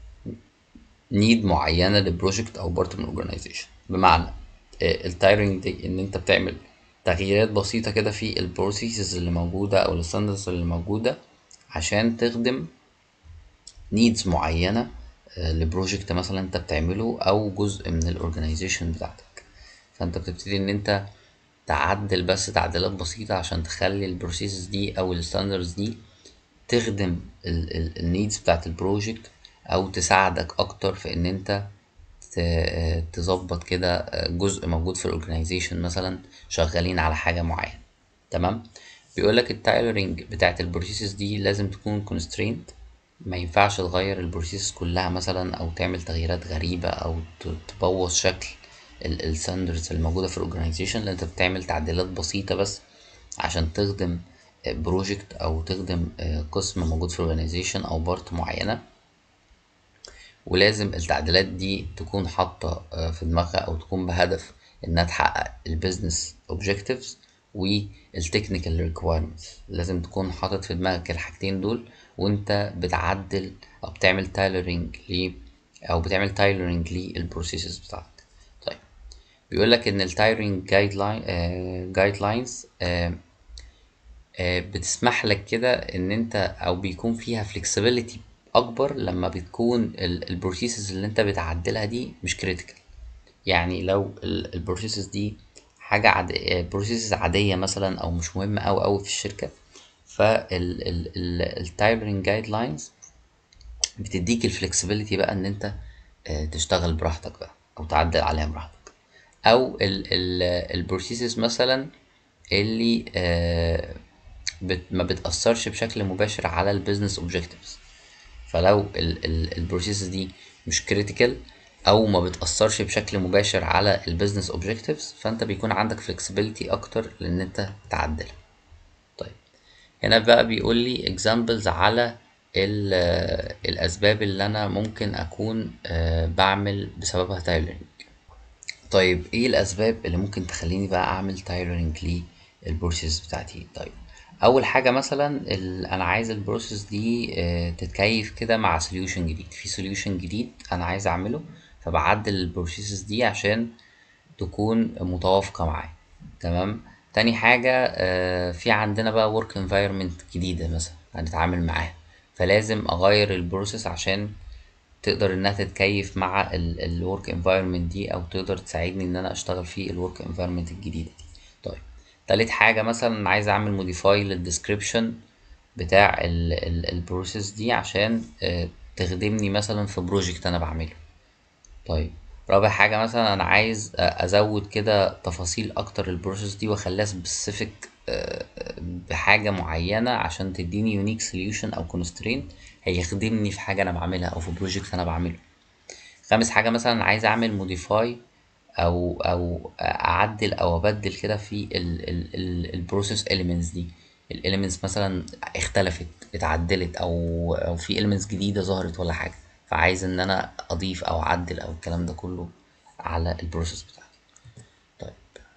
نيد معينة لبروجكت او بارت من اورجانيزيشن. بمعنى التايرنج دي ان انت بتعمل تغييرات بسيطة كده في البروسيسز اللي موجودة او الستاندرز اللي موجودة عشان تخدم نيدز معينة آه، لبروجكت مثلا انت بتعمله او جزء من الاورجانيزيشن بتاعتك. فانت بتبتدي ان انت تعدل بس تعديلات بسيطة عشان تخلي البروسيسز دي او الستاندرز دي تخدم النيدز بتاعت البروجكت، او تساعدك اكتر في ان انت ت- تظبط كده جزء موجود في الاورجنايزيشن مثلا شغالين على حاجة معينة. تمام. بيقولك التايلرنج بتاعت البروسيسز دي لازم تكون constrained. ما ينفعش تغير البروسيسز كلها مثلا او تعمل تغييرات غريبة او ت- تبوظ شكل الستاندردز الموجودة في الاورجنايزيشن، لان انت بتعمل تعديلات بسيطة بس عشان تخدم بروجكت او تخدم آه، قسم موجود في الاورجنايزيشن او بارت معينة. ولازم التعديلات دي تكون حاطة آه، في دماغها او تكون بهدف انها تحقق البيزنس اوبجكتيفز والتكنيكال ريكويرمنتس. لازم تكون حاطط في دماغك الحاجتين دول وانت بتعدل او بتعمل تايلرنج ل او بتعمل تايلرنج للبروسيسز بتاعتك. طيب بيقول لك ان التايلرنج جايد لاين جايد لاينز بتسمح لك كده ان انت او بيكون فيها flexibility اكبر لما بتكون البروسيسز اللي انت بتعدلها دي مش critical. يعني لو البروسيسز دي حاجة عادية، بروسيسز عادية مثلا او مش مهمة او او في الشركة، فالتايلرنج جايد لاينز بتديك الفلكسبيليتي بقى ان انت آه، تشتغل براحتك بقى او تعدل عليها براحتك. او البروسيسز مثلا اللي آه، بت ما بتأثرش بشكل مباشر على البيزنس اوبجكتيفز. فلو البروسيس دي مش كريتيكال او ما بتأثرش بشكل مباشر على البيزنس اوبجكتيفز، فانت بيكون عندك فلكسبيليتي اكتر لان انت تعدلها. طيب هنا بقى بيقول لي examples على ال- آه، الاسباب اللي انا ممكن اكون آه، بعمل بسببها تايلرنج. طيب ايه الاسباب اللي ممكن تخليني بقى اعمل تايلرنج للبروسيس بتاعتي؟ طيب اول حاجه مثلا ال- انا عايز البروسيس دي آه، تتكيف كده مع سوليوشن جديد، في سوليوشن جديد انا عايز اعمله، فبعدل البروسيسز دي عشان تكون متوافقه معاه. تمام. تاني حاجه آه، في عندنا بقى work environment جديده مثلا هنتعامل معاها، فلازم اغير البروسيس عشان تقدر انها تتكيف مع الورك انفايرمنت دي او تقدر تساعدني ان انا اشتغل في الورك انفايرمنت الجديده دي. طيب تالت حاجه مثلا عايز اعمل موديفاي للديسكريبشن بتاع البروسيس دي عشان آه، تخدمني مثلا في بروجكت انا بعمله. طيب رابع حاجة مثلا أنا عايز أ- أزود كده تفاصيل أكتر البروسيس دي وأخليها سبيسيفيك بحاجة معينة عشان تديني يونيك سوليوشن أو كونسترين هيخدمني في حاجة أنا بعملها أو في بروجكت أنا بعمله. خامس حاجة مثلا عايز أعمل موديفاي أو أو أعدل أو أبدل كده في البروسيس إليمنتس دي. الإليمنتس مثلا اختلفت اتعدلت أو أو في إليمنتس جديدة ظهرت ولا حاجة، فعايز إن أنا أضيف أو أعدل أو الكلام ده كله على البروسيس بتاعتي. طيب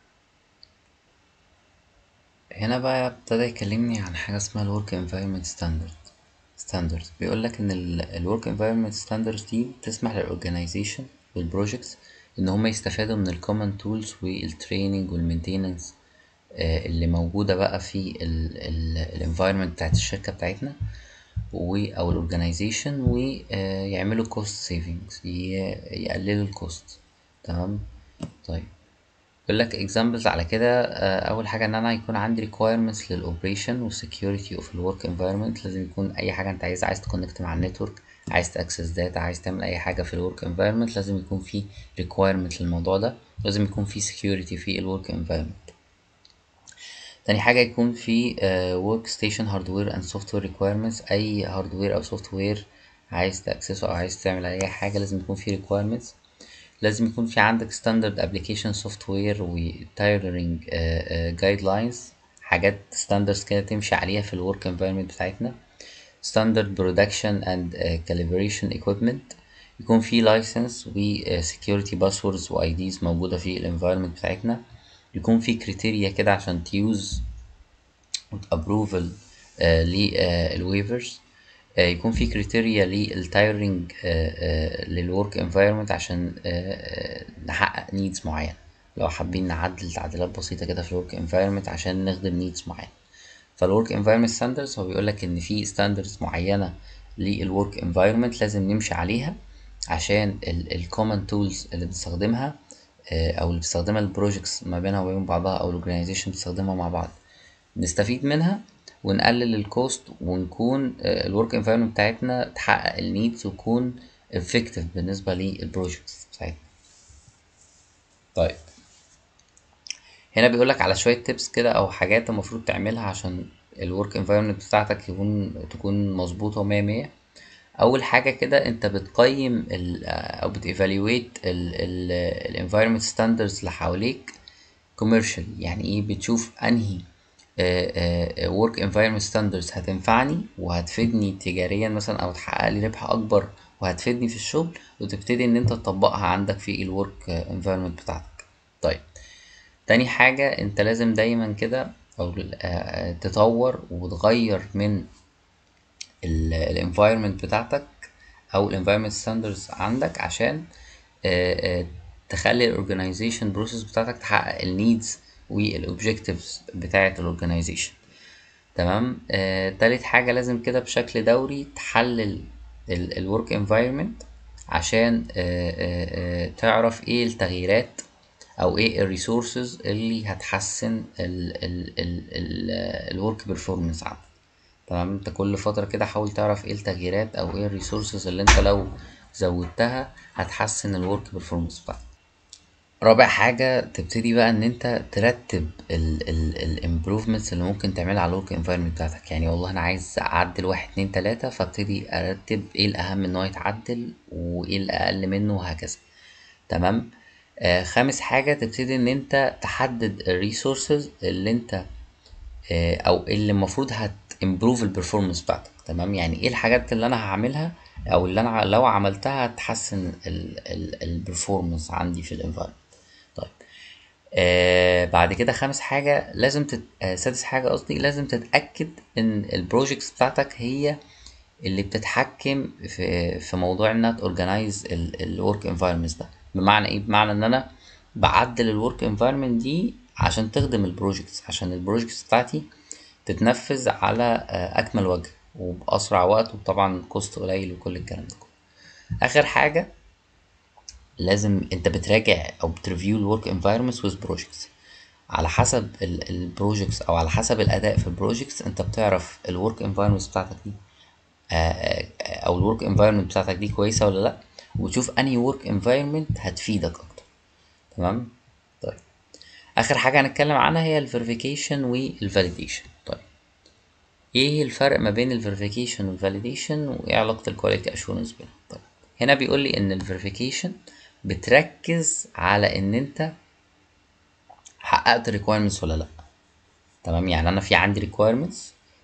هنا بقى ابتدى يكلمني عن حاجة اسمها ال Work Environment Standard standards. بيقول لك ان ال ال Work Environment Standards دي بتسمح للorganization والبروجكتس ان هم يستفادوا من الكومن تولز والتريننج والمينتيننس اللي موجودة بقى في الانفايرمنت بتاعت الشركة بتاعتنا و او الاورجنايزيشن، ويعملوا كوست سيفنجز، يقللوا الكوست. تمام. طيب يقول لك examples على كده. اول حاجه ان انا يكون عندي requirements للاوبريشن والسكيورتي اوف الورك انفايرمنت. لازم يكون اي حاجه انت عايز عايز تكونكت مع النتورك، عايز تاكسس داتا، عايز تعمل اي حاجه في الورك انفايرمنت، لازم يكون في requirement للموضوع ده. لازم يكون في security في الورك انفايرمنت. تاني حاجه يكون في ورك ستيشن هاردوير اند سوفت وير ريكويرمنتس. اي هاردوير او سوفت وير عايز تاكسسه او عايز تعمل اي حاجه لازم يكون في requirements. لازم يكون في عندك ستاندرد ابلكيشن سوفت وير وتايلرنج جايد لاينز، حاجات ستاندردز كده تمشي عليها في الورك انفايرمنت بتاعتنا. ستاندرد برودكشن اند كاليبريشن ايكويبمنت. يكون في لايسنس وسكيورتي باسوردز واي ديز موجوده في الانفايرمنت بتاعتنا. يكون في كريتيريا كده عشان تيوز ابروفل للويفرز. يكون في كريتيريا للتايرنج للورك انفايرمنت عشان نحقق نيدز معينه. لو حابين نعدل تعديلات بسيطه كده في الورك انفايرمنت عشان نخدم نيدز معينه. فالورك انفايرمنت ستاندردز هو بيقول لك ان في ستاندردز معينه للورك انفايرمنت لازم نمشي عليها عشان الكومن تولز اللي بنستخدمها او اللي بتستخدمها البروجكتس ما بينها وبين بعضها او الاورجنايزيشن بتستخدمها مع بعض نستفيد منها ونقلل الكوست، ونكون الورك انفايرمنت بتاعتنا تحقق النيدز وتكون افكتيف بالنسبه للبروجكتس بتاعتنا. طيب هنا بيقولك على شويه تيبس كده او حاجات المفروض تعملها عشان الورك انفايرمنت بتاعتك يكون تكون مظبوطه مية مية. اول حاجه كده انت بتقيم ال او بتيفالويت الانفايرمنت ستاندردز اللي حواليك كوميرشال. يعني ايه؟ بتشوف انهي ورك انفايرمنت ستاندردز هتنفعني وهتفيدني تجاريا مثلا او تحقق لي ربح اكبر وهتفيدني في الشغل، وتبتدي ان انت تطبقها عندك في الورك انفايرمنت بتاعتك. طيب تاني حاجة انت لازم دايما كده او تطور وتغير من الانفايرمنت بتاعتك او الانفايرمنت ستاندردز عندك عشان تخلي الاورجنايزيشن بروسيس بتاعتك تحقق النيدز والاوبجكتيفز بتاعه الاورجنايزيشن. تمام. آه، تالت حاجه لازم كده بشكل دوري تحلل الورك انفايرمنت عشان آه آه آه تعرف ايه التغييرات او ايه الريسورسز اللي هتحسن الورك بيرفورمانس عندك. تمام. انت كل فتره كده حاول تعرف ايه التغييرات او ايه الريسورسز اللي انت لو زودتها هتحسن الورك بيرفورمانس بتاعتك. رابع حاجة تبتدي بقى ان انت ترتب الامبروفمنتس اللي ممكن تعملها على الورك انفايرمنت بتاعتك. يعني والله انا عايز اعدل واحد اتنين تلاتة، فابتدي ارتب ايه الاهم ان هو يتعدل وايه الاقل منه وهكذا. تمام. آه خامس حاجة تبتدي ان انت تحدد الريسورسز اللي انت آه او اللي المفروض هتمبروف البرفورمانس بتاعتك. تمام. يعني ايه الحاجات اللي انا هعملها او اللي انا لو عملتها هتحسن البرفورمانس عندي في الانفايرمنت. طيب آه بعد كده خامس حاجة لازم تت... آه سادس حاجة قصدي لازم تتأكد ان البروجيكتس بتاعتك هي اللي بتتحكم في في موضوع انها تورجنايز الورك انفايرمنت ده. بمعنى ايه؟ بمعنى ان انا بعدل الورك انفايرمنت دي عشان تخدم البروجيكتس، عشان البروجيكتس بتاعتي تتنفذ على آه اكمل وجه وباسرع وقت وطبعا كوست قليل وكل الكلام ده كله. اخر حاجة لازم انت بتراجع او بتريفيو الورك انفايرمنتس ويز بروجكتس على حسب البروجكتس او على حسب الاداء في البروجكتس. انت بتعرف الورك انفايرمنتس بتاعتك دي آآ او الورك انفايرمنت بتاعتك دي كويسه ولا لا، وتشوف انهي ورك انفايرمنت هتفيدك اكتر. تمام. طيب اخر حاجه هنتكلم عنها هي الفيريفيكيشن والفاليديشن. طيب ايه الفرق ما بين الفيريفيكيشن والفاليديشن وايه علاقه الكواليتي اشورنس بينهم؟ طيب هنا بيقول لي ان الفيريفيكيشن بتركز على ان انت حققت requirements ولا لا. تمام. يعني انا في عندي requirements،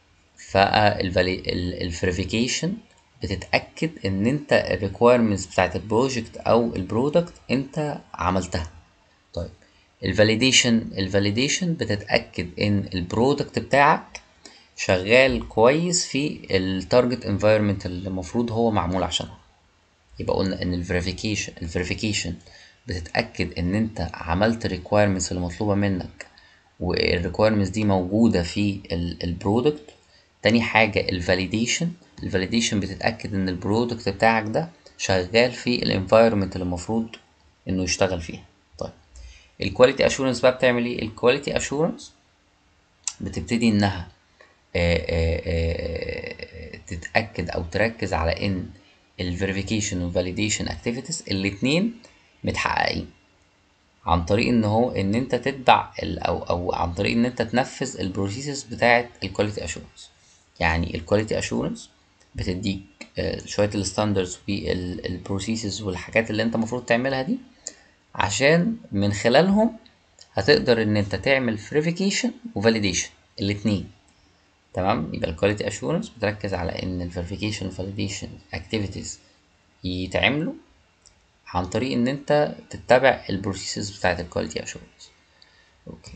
فالفيريفيكيشن بتتاكد ان انت الريكويرمنتس بتاعت البروجكت او البرودكت انت عملتها. طيب الفاليديشن الفاليديشن بتتاكد ان البرودكت بتاعك شغال كويس في التارجت انفايرمنت اللي المفروض هو معمول عشانها. يبقى قلنا ان الفيريفيكيشن الفيريفيكيشن بتتاكد ان انت عملت الريكويرمنتس اللي مطلوبه منك والريكويرمنتس دي موجوده في البرودكت. تاني حاجه الفاليديشن الفاليديشن بتتاكد ان البرودكت بتاعك ده شغال في الانفايرمنت اللي المفروض انه يشتغل فيها. طيب الكواليتي اشورنس بقى بتعمل ايه؟ الكواليتي اشورنس بتبتدي انها آآ آآ تتأكد أو تركز على إن ال verification وال validation activities الاتنين متحققين عن طريق إن هو إن أنت تتبع ال أو أو عن طريق إن أنت تنفذ ال processes بتاعة ال quality assurance. يعني ال quality assurance بتديك آه، شوية ال standards وال ال processes والحاجات اللي أنت المفروض تعملها دي، عشان من خلالهم هتقدر إن أنت تعمل verification و validation الاتنين. تمام. يبقى الكواليتي اشورنس بتركز على ان الفيريفيكيشن والفاليديشن اكتيفيتيز يتعملوا عن طريق ان انت تتبع البروسيسز بتاعت الكواليتي اشورنس. اوكي.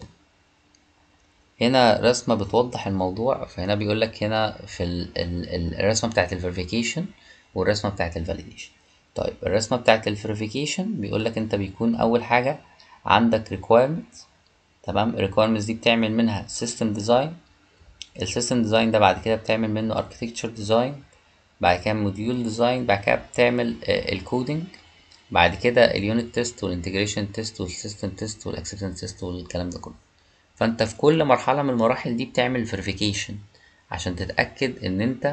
هنا رسمة بتوضح الموضوع. فهنا بيقول لك هنا في ال ال الرسمة بتاعت الفيريفيكيشن والرسمة بتاعت الفاليديشن. طيب الرسمة بتاعت الفيريفيكيشن بيقول لك انت بيكون اول حاجة عندك requirements. تمام. requirements دي بتعمل منها system design. السيستم ديزاين ده بعد كده بتعمل منه architecture ديزاين، بعد كده موديول ديزاين، بعد كده بتعمل الكودينج، بعد كده اليونت تيست والانتجريشن تيست والسيستم تيست والاكسبتنس تيست والكلام ده كله. فانت في كل مرحله من المراحل دي بتعمل فيريفيكيشن عشان تتاكد ان انت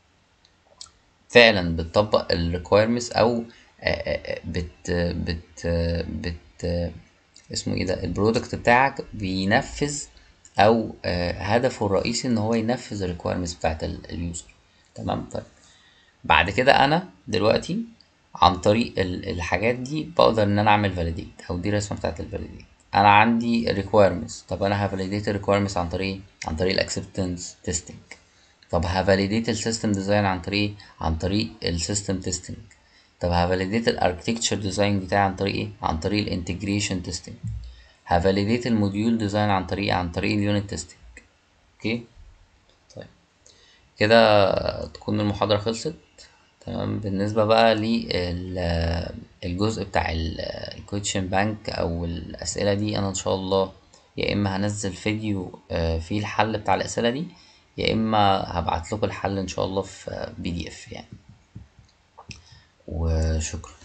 فعلا بتطبق الريكويرمنتس او آه، آه، بت بت بت اسمه ايه ده البرودكت بتاعك بينفذ او آه، هدفه الرئيسي ان هو ينفذ الريكويرمنتس بتاعت اليوزر. تمام. طيب بعد كده انا دلوقتي عن طريق ال- الحاجات دي بقدر ان انا اعمل فاليديت، او دي الرسمه بتاعت الفاليديت. انا عندي requirements، طب انا هفاليديت الريكويرمنتس عن طريق عن طريق الاكسبتنس تيستنج. طب هفاليديت السيستم ديزاين عن طريق عن طريق السيستم تيستنج. طب هفاليديت الاركتكتشر ديزاين بتاعي عن طريق ايه؟ عن طريق الانتجريشن تيستنج. هفاليديت الموديول ديزاين عن طريق عن طريق اليونت تيستنج. اوكي. طيب كده تكون المحاضرة خلصت. تمام. بالنسبة بقى للجزء بتاع الكويشن بانك او الاسئلة دي، انا ان شاء الله يا اما هنزل فيديو آه، فيه الحل بتاع الاسئلة دي، يا اما هبعت لكم الحل ان شاء الله في بي دي اف يعني. وشكرا.